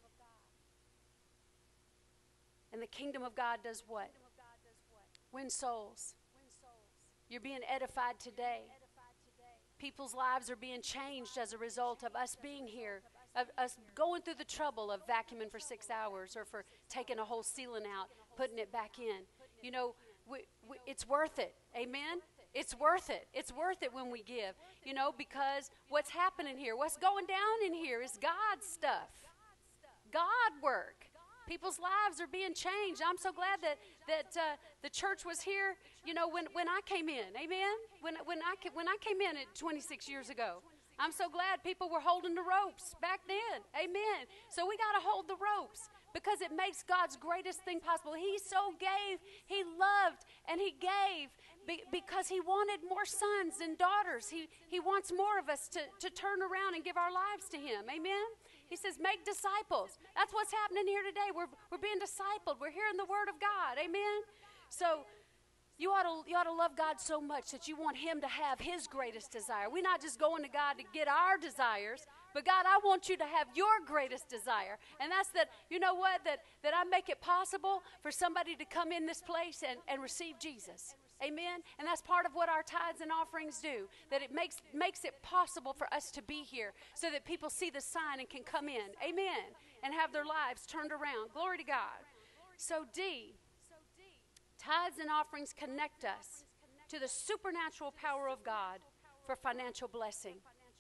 And the kingdom of God does what? Win souls. You're being edified today. People's lives are being changed as a result of us being here, of us going through the trouble of vacuuming for 6 hours or for taking a whole ceiling out, putting it back in. You know, it's worth it. Amen? It's worth it. It's worth it when we give, you know, because what's happening here, what's going down in here is God's stuff, God work. People's lives are being changed. I'm so glad that the church was here, you know, when I came in. Amen? When I came in at 26 years ago. I'm so glad people were holding the ropes back then. Amen. So we got to hold the ropes because it makes God's greatest thing possible. He so gave, he loved, and he gave because he wanted more sons and daughters. He wants more of us to turn around and give our lives to him. Amen? He says, make disciples. That's what's happening here today. We're being discipled. We're hearing the word of God. Amen? So you ought to love God so much that you want him to have his greatest desire. We're not just going to God to get our desires, but God, I want you to have your greatest desire. And that's that, you know what, that I make it possible for somebody to come in this place and receive Jesus. Amen? And that's part of what our tithes and offerings do, that it makes it possible for us to be here so that people see the sign and can come in. Amen? And have their lives turned around. Glory to God. So D, tithes and offerings connect us to the supernatural power of God for financial blessing.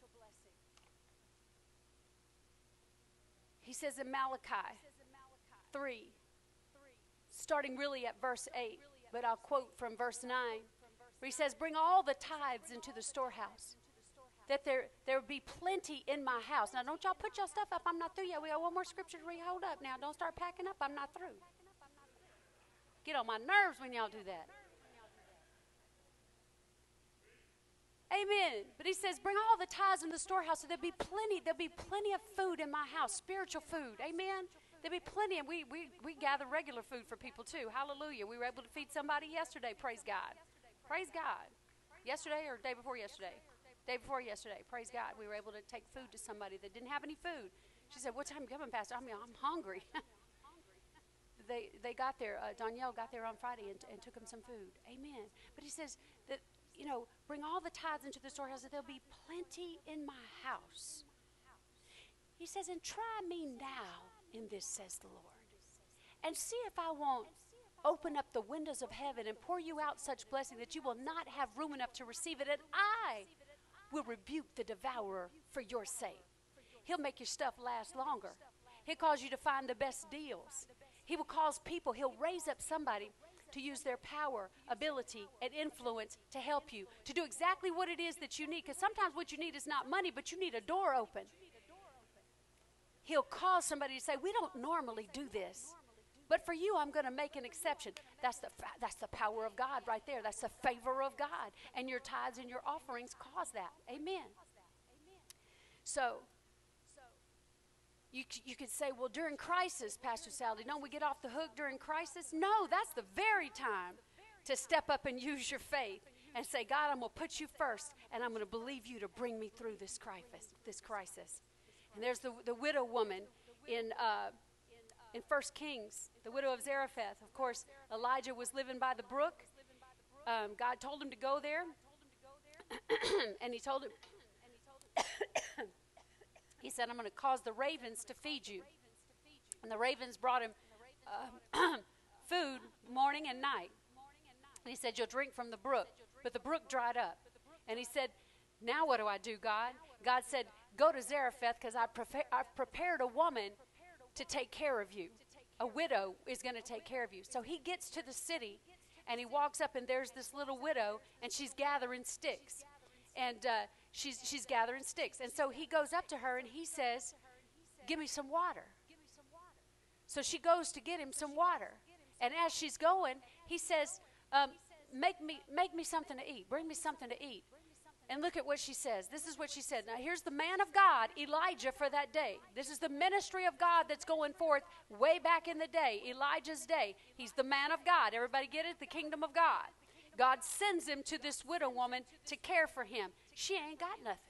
He says in Malachi 3, starting really at verse 8, but I'll quote from verse 9, where he says, bring all the tithes into the storehouse, that there be plenty in my house. Now, don't y'all put your stuff up. I'm not through yet. We got one more scripture to read. Hold up now. Don't start packing up. I'm not through. Get on my nerves when y'all do that. Amen. But he says, bring all the tithes in the storehouse so there'll be plenty of food in my house, spiritual food. Amen. There'll be plenty, and we gather regular food for people too. Hallelujah. We were able to feed somebody yesterday. Praise God. Praise God. Yesterday or day before yesterday? Day before yesterday. Praise God. We were able to take food to somebody that didn't have any food. She said, what time are you coming, Pastor? I'm hungry. They got there. Danielle got there on Friday and took them some food. Amen. But he says that, you know, bring all the tithes into the storehouse that there'll be plenty in my house. He says, and try me now in this, says the Lord, and see if I won't open up the windows of heaven and pour you out such blessing that you will not have room enough to receive it, and I will rebuke the devourer for your sake. He'll make your stuff last longer. He'll cause you to find the best deals. He will cause people, he'll raise up somebody to use their power, ability, and influence to help you, to do exactly what it is that you need, because sometimes what you need is not money, but you need a door open. He'll cause somebody to say, we don't normally do this, but for you, I'm going to make an exception. That's the power of God right there. That's the favor of God. And your tithes and your offerings cause that. Amen. So, you could say, well, during crisis, Pastor Sally, don't we get off the hook during crisis? No, that's the very time to step up and use your faith and say, God, I'm going to put you first, and I'm going to believe you to bring me through this crisis. And there's the widow woman in 1 Kings, the widow of Zarephath. Of course, Elijah was living by the brook. God told him to go there, and he told him, he said, I'm going to cause the ravens to feed you. And the ravens brought him food morning and night. And he said, you'll drink from the brook. But the brook dried up. And he said, now what do I do, God? God said, go to Zarephath, because I've prepared a woman to take care of you. A widow is going to take care of you. So he gets to the city, and he walks up, and there's this little widow, and she's gathering sticks. And she's gathering sticks. And so he goes up to her, and he says, give me some water. So she goes to get him some water. And as she's going, he says, make me something to eat. Bring me something to eat. And look at what she says. This is what she said. Now, here's the man of God, Elijah, for that day. This is the ministry of God that's going forth way back in the day, Elijah's day. He's the man of God. Everybody get it? The kingdom of God. God sends him to this widow woman to care for him. She ain't got nothing.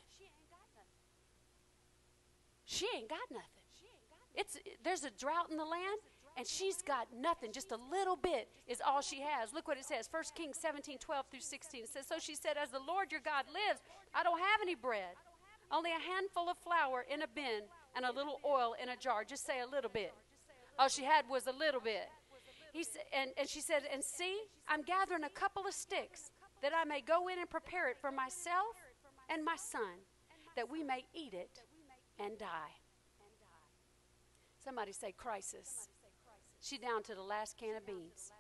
She ain't got nothing. There's a drought in the land, and she's got nothing. Just a little bit is all she has. Look what it says. 1 Kings 17:12 through 16. It says, so she said, as the Lord your God lives, I don't have any bread. Only a handful of flour in a bin and a little oil in a jar. Just say a little bit. All she had was a little bit. And she said, and see, I'm gathering a couple of sticks that I may go in and prepare it for myself and my son, that we may eat it and die. Somebody say crisis. She's down to the last can of beans.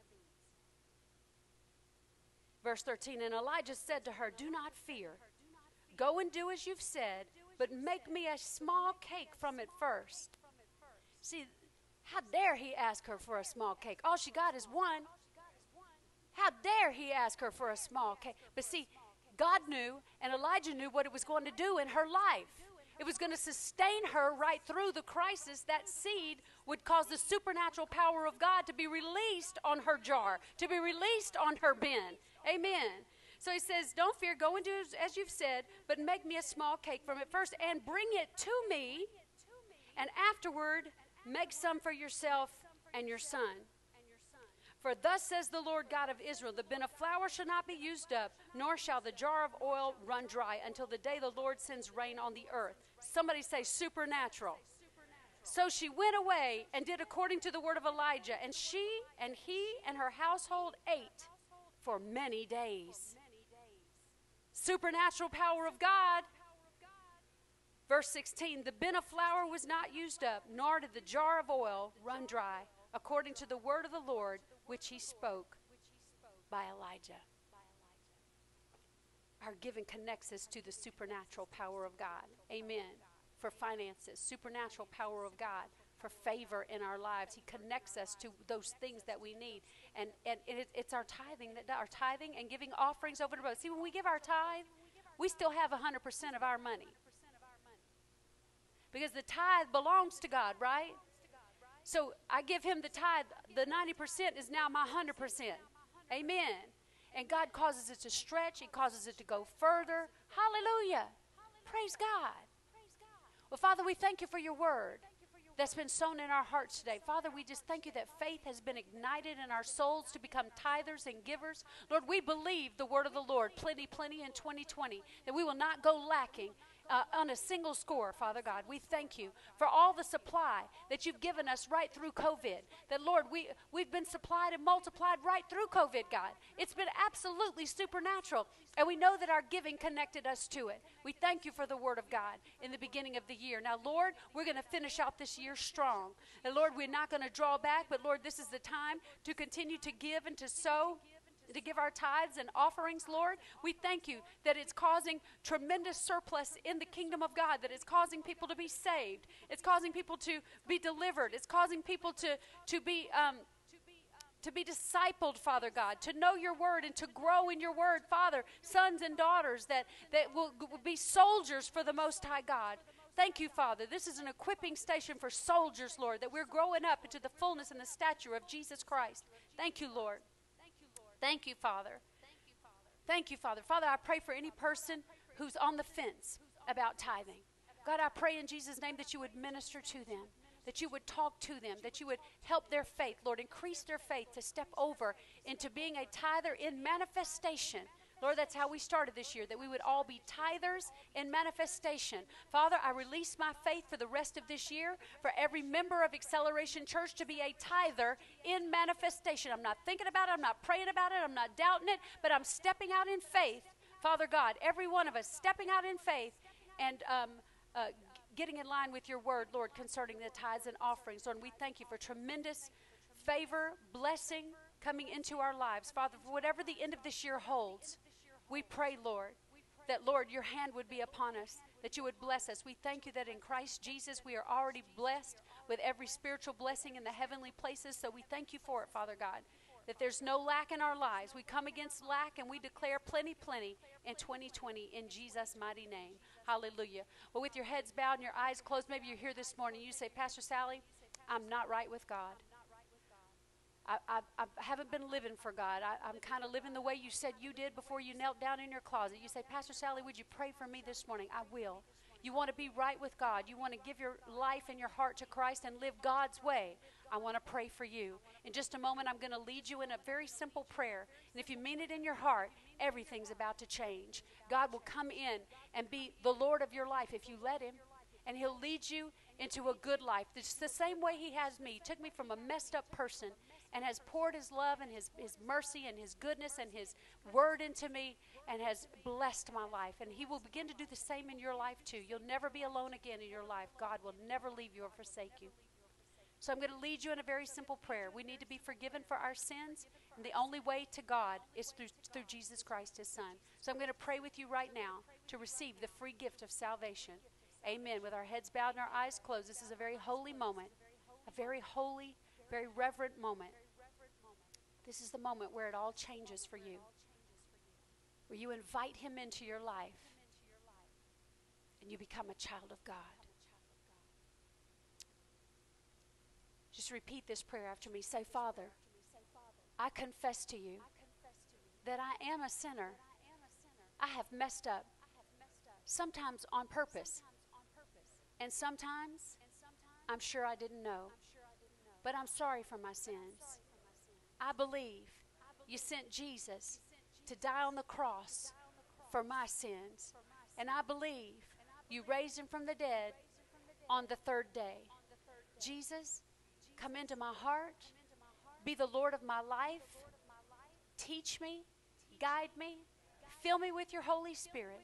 Verse 13, and Elijah said to her, do not fear. Go and do as you've said, but make me a small cake from it first. See, how dare he ask her for a small cake? All she got is one. How dare he ask her for a small cake? But see, God knew and Elijah knew what it was going to do in her life. It was going to sustain her right through the crisis. That seed would cause the supernatural power of God to be released on her jar, to be released on her bin. Amen. So he says, don't fear, go and do as you've said, but make me a small cake from it first and bring it to me, and afterward make some for yourself and your son. For thus says the Lord God of Israel, the bin of flour shall not be used up, nor shall the jar of oil run dry until the day the Lord sends rain on the earth. Somebody say supernatural. So she went away and did according to the word of Elijah, and she and he and her household ate for many days. Supernatural power of God. Verse 16, the bin of flour was not used up, nor did the jar of oil run dry, according to the word of the Lord, which he spoke by Elijah. Our giving connects us to the supernatural power of God. Amen. For finances, supernatural power of God. For favor in our lives. He connects us to those things that we need. And it's our tithing and giving offerings over to both. See, when we give our tithe, we still have 100% of our money. Because the tithe belongs to God, right? So I give him the tithe. The 90% is now my 100%. Amen. And God causes it to stretch. He causes it to go further. Hallelujah. Praise God. Well, Father, we thank you for your word that's been sown in our hearts today. Father, we just thank you that faith has been ignited in our souls to become tithers and givers. Lord, we believe the word of the Lord, plenty, plenty in 2020, that we will not go lacking on a single score, Father God. We thank you for all the supply that you've given us right through COVID. That, Lord, we've been supplied and multiplied right through COVID, God. It's been absolutely supernatural, and we know that our giving connected us to it. We thank you for the word of God in the beginning of the year. Now, Lord, we're going to finish out this year strong. And, Lord, we're not going to draw back, but, Lord, this is the time to continue to give and to sow, to give our tithes and offerings, Lord. We thank you that it's causing tremendous surplus in the kingdom of God, that it's causing people to be saved. It's causing people to be delivered. It's causing people to be discipled, Father God, to know your word and to grow in your word, Father, sons and daughters that will be soldiers for the Most High God. Thank you, Father. This is an equipping station for soldiers, Lord, that we're growing up into the fullness and the stature of Jesus Christ. Thank you, Lord. Thank you, Father. Thank you, Father. Father, I pray for any person who's on the fence about tithing. God, I pray in Jesus' name that you would minister to them, that you would talk to them, that you would help their faith, Lord, increase their faith to step over into being a tither in manifestation. Lord, that's how we started this year, that we would all be tithers in manifestation. Father, I release my faith for the rest of this year for every member of Acceleration Church to be a tither in manifestation. I'm not thinking about it. I'm not praying about it. I'm not doubting it, but I'm stepping out in faith. Father God, every one of us stepping out in faith and getting in line with your word, Lord, concerning the tithes and offerings. Lord, we thank you for tremendous favor, blessing coming into our lives. Father, for whatever the end of this year holds, we pray, Lord, that, Lord, your hand would be upon us, that you would bless us. We thank you that in Christ Jesus we are already blessed with every spiritual blessing in the heavenly places. So we thank you for it, Father God, that there's no lack in our lives. We come against lack and we declare plenty, plenty in 2020 in Jesus' mighty name. Hallelujah. Well, with your heads bowed and your eyes closed, maybe you're here this morning. You say, Pastor Sally, I'm not right with God. I haven't been living for God. I'm kind of living the way you said you did before you knelt down in your closet. You say, Pastor Sally, would you pray for me this morning? I will. You want to be right with God. You want to give your life and your heart to Christ and live God's way. I want to pray for you. In just a moment, I'm going to lead you in a very simple prayer. And if you mean it in your heart, everything's about to change. God will come in and be the Lord of your life if you let him. And he'll lead you into a good life. It's the same way he has me. He took me from a messed up person and has poured his love and his mercy and his goodness and his word into me and has blessed my life. And he will begin to do the same in your life too. You'll never be alone again in your life. God will never leave you or forsake you. So I'm going to lead you in a very simple prayer. We need to be forgiven for our sins, and the only way to God is through Jesus Christ, his Son. So I'm going to pray with you right now to receive the free gift of salvation. Amen. With our heads bowed and our eyes closed, this is a very holy moment, a very holy, very reverent moment. This is the moment where it all changes for you, where you invite him into your life and you become a child of God. Just repeat this prayer after me. Say, Father, I confess to you that I am a sinner. I have messed up, sometimes on purpose, and sometimes I'm sure I didn't know, but I'm sorry for my sins. I believe you sent Jesus to die on the cross for my sins, and I believe you raised him from the dead on the third day. Jesus, come into my heart, be the Lord of my life, teach me, guide me, fill me with your Holy Spirit.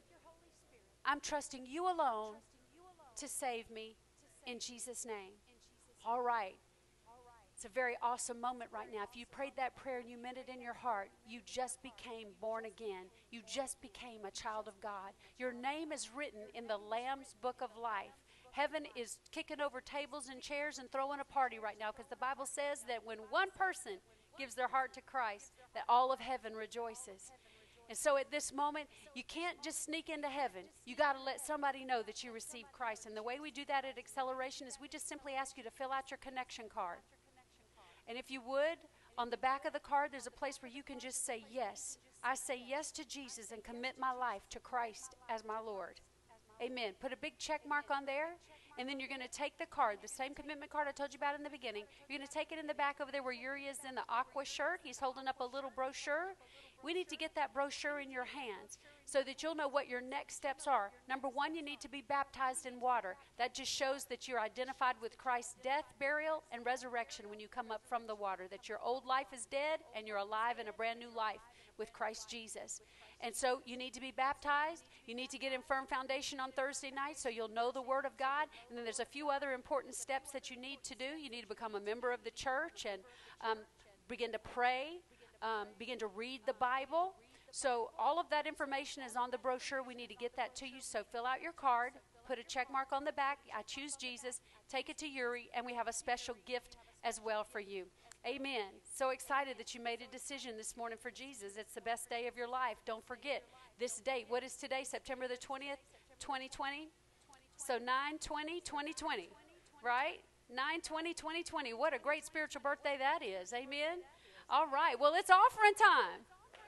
I'm trusting you alone to save me in Jesus' name. All right. It's a very awesome moment right now. If you prayed that prayer and you meant it in your heart, you just became born again. You just became a child of God. Your name is written in the Lamb's Book of Life. Heaven is kicking over tables and chairs and throwing a party right now, because the Bible says that when one person gives their heart to Christ, that all of heaven rejoices. And so at this moment, you can't just sneak into heaven. You got to let somebody know that you received Christ. And the way we do that at Acceleration is we just simply ask you to fill out your connection card. And if you would, on the back of the card, there's a place where you can just say yes. I say yes to Jesus and commit my life to Christ as my Lord. Amen. Put a big check mark on there, and then you're going to take the card, the same commitment card I told you about in the beginning. You're going to take it in the back over there where Yuri is in the aqua shirt. He's holding up a little brochure. We need to get that brochure in your hands so that you'll know what your next steps are. Number one, you need to be baptized in water. That just shows that you're identified with Christ's death, burial, and resurrection when you come up from the water, that your old life is dead and you're alive in a brand new life with Christ Jesus. And so you need to be baptized. You need to get in firm foundation on Thursday night so you'll know the Word of God. And then there's a few other important steps that you need to do. You need to become a member of the church and begin to pray, begin to read the Bible. So all of that information is on the brochure. We need to get that to you. So fill out your card, put a check mark on the back. I choose Jesus. Take it to Yuri, and we have a special gift as well for you. Amen. So excited that you made a decision this morning for Jesus. It's the best day of your life. Don't forget this date. What is today? September the 20th, 2020? So 9/20/2020, right? 9/20/2020. What a great spiritual birthday that is. Amen. All right. Well, it's offering time.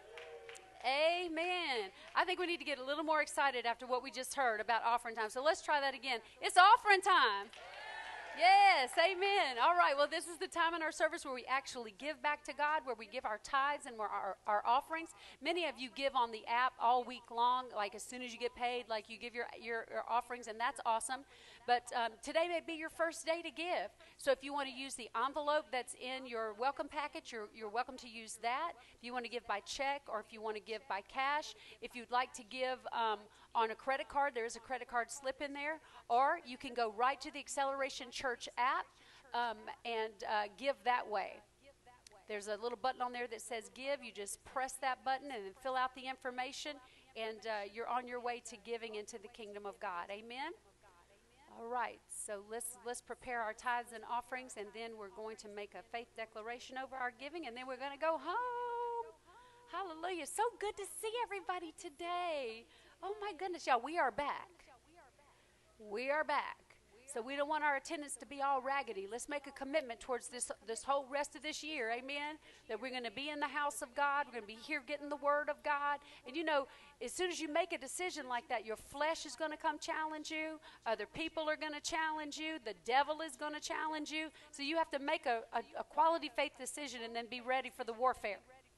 Amen. I think we need to get a little more excited after what we just heard about offering time. So let's try that again. It's offering time. Yes, amen. All right, well, this is the time in our service where we actually give back to God, where we give our tithes and our offerings. Many of you give on the app all week long, like as soon as you get paid, like you give your offerings, and that's awesome. But today may be your first day to give. So if you want to use the envelope that's in your welcome package, you're welcome to use that. If you want to give by check or if you want to give by cash, if you'd like to give on a credit card, there is a credit card slip in there, or you can go right to the Acceleration Church app and give that way. There's a little button on there that says give. You just press that button and then fill out the information, and you're on your way to giving into the kingdom of God. Amen? All right, so let's prepare our tithes and offerings, and then we're going to make a faith declaration over our giving, and then we're going to go home. Hallelujah. So good to see everybody today. Oh, my goodness, y'all, we are back. We are back. So we don't want our attendance to be all raggedy. Let's make a commitment towards this whole rest of this year, amen, that we're going to be in the house of God. We're going to be here getting the word of God. And, you know, as soon as you make a decision like that, your flesh is going to come challenge you. Other people are going to challenge you. The devil is going to challenge you. So you have to make a quality faith decision and then be ready for the warfare.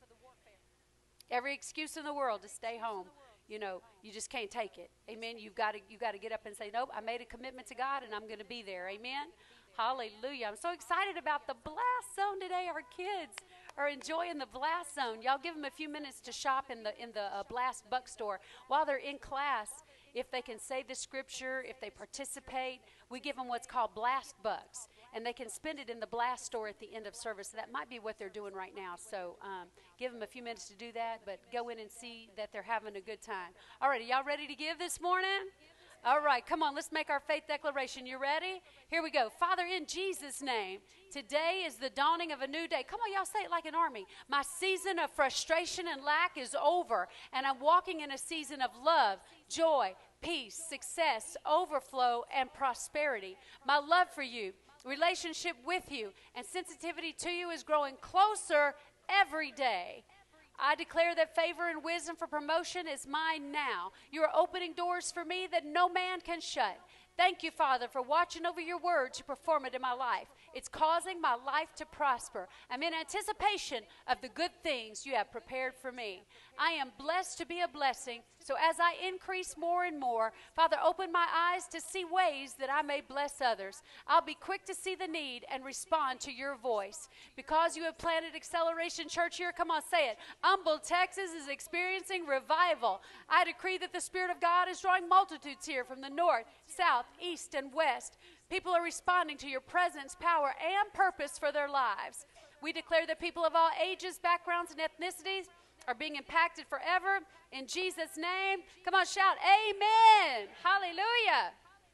Every excuse in the world to stay home. You know, you just can't take it. Amen. You've got to get up and say, nope, I made a commitment to God and I'm going to be there. Amen. Hallelujah. I'm so excited about the blast zone today. Our kids are enjoying the blast zone. Y'all give them a few minutes to shop in the Blast Buck store while they're in class. If they can say the scripture, if they participate, we give them what's called Blast Bucks. And they can spend it in the Blast store at the end of service. That might be what they're doing right now. So give them a few minutes to do that, but go in and see that they're having a good time. All right, are y'all ready to give this morning? All right, come on, let's make our faith declaration. You ready? Here we go. Father, in Jesus' name, today is the dawning of a new day. Come on, y'all say it like an army. My season of frustration and lack is over, and I'm walking in a season of love, joy, peace, success, overflow, and prosperity. My love for you, relationship with you, and sensitivity to you is growing closer every day. I declare that favor and wisdom for promotion is mine now. You are opening doors for me that no man can shut. Thank you, Father, for watching over your word to perform it in my life. It's causing my life to prosper. I'm in anticipation of the good things you have prepared for me. I am blessed to be a blessing. So as I increase more and more, Father, open my eyes to see ways that I may bless others. I'll be quick to see the need and respond to your voice. Because you have planted Acceleration Church here, come on, say it. Humble, Texas is experiencing revival. I decree that the Spirit of God is drawing multitudes here from the north, south, east, and west. People are responding to your presence, power, and purpose for their lives. We declare that people of all ages, backgrounds, and ethnicities are being impacted forever. In Jesus' name, come on, shout, amen. Hallelujah.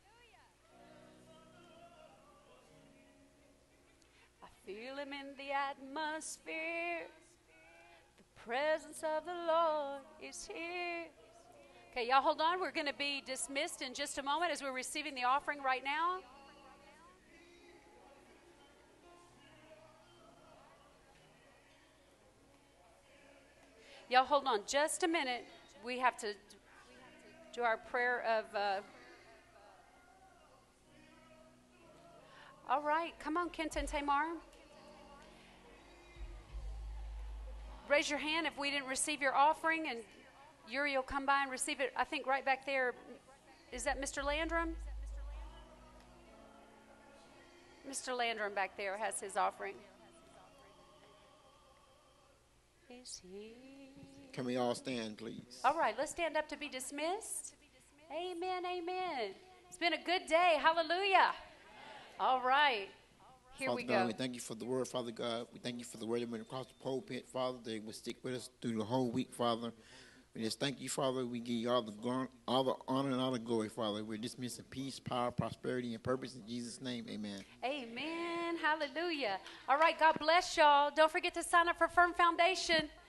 I feel him in the atmosphere. The presence of the Lord is here. Okay, y'all hold on. We're going to be dismissed in just a moment as we're receiving the offering right now. Y'all hold on just a minute. We have to do our prayer of... All right, come on, Kenton Tamar. Raise your hand if we didn't receive your offering, and Yuri will come by and receive it. I think right back there. Is that Mr. Landrum? Mr. Landrum back there has his offering. Is he? Can we all stand, please? All right, let's stand up to be dismissed. Amen, amen. It's been a good day. Hallelujah. All right. Here Father we God, go. we thank you for the word, Father God. We thank you for the word that went across the pulpit, Father, that it will stick with us through the whole week, Father. We just thank you, Father. We give you all the honor and all the glory, Father. We're dismissing peace, power, prosperity, and purpose in Jesus' name. Amen. Amen. Hallelujah. All right, God bless y'all. Don't forget to sign up for Firm Foundation.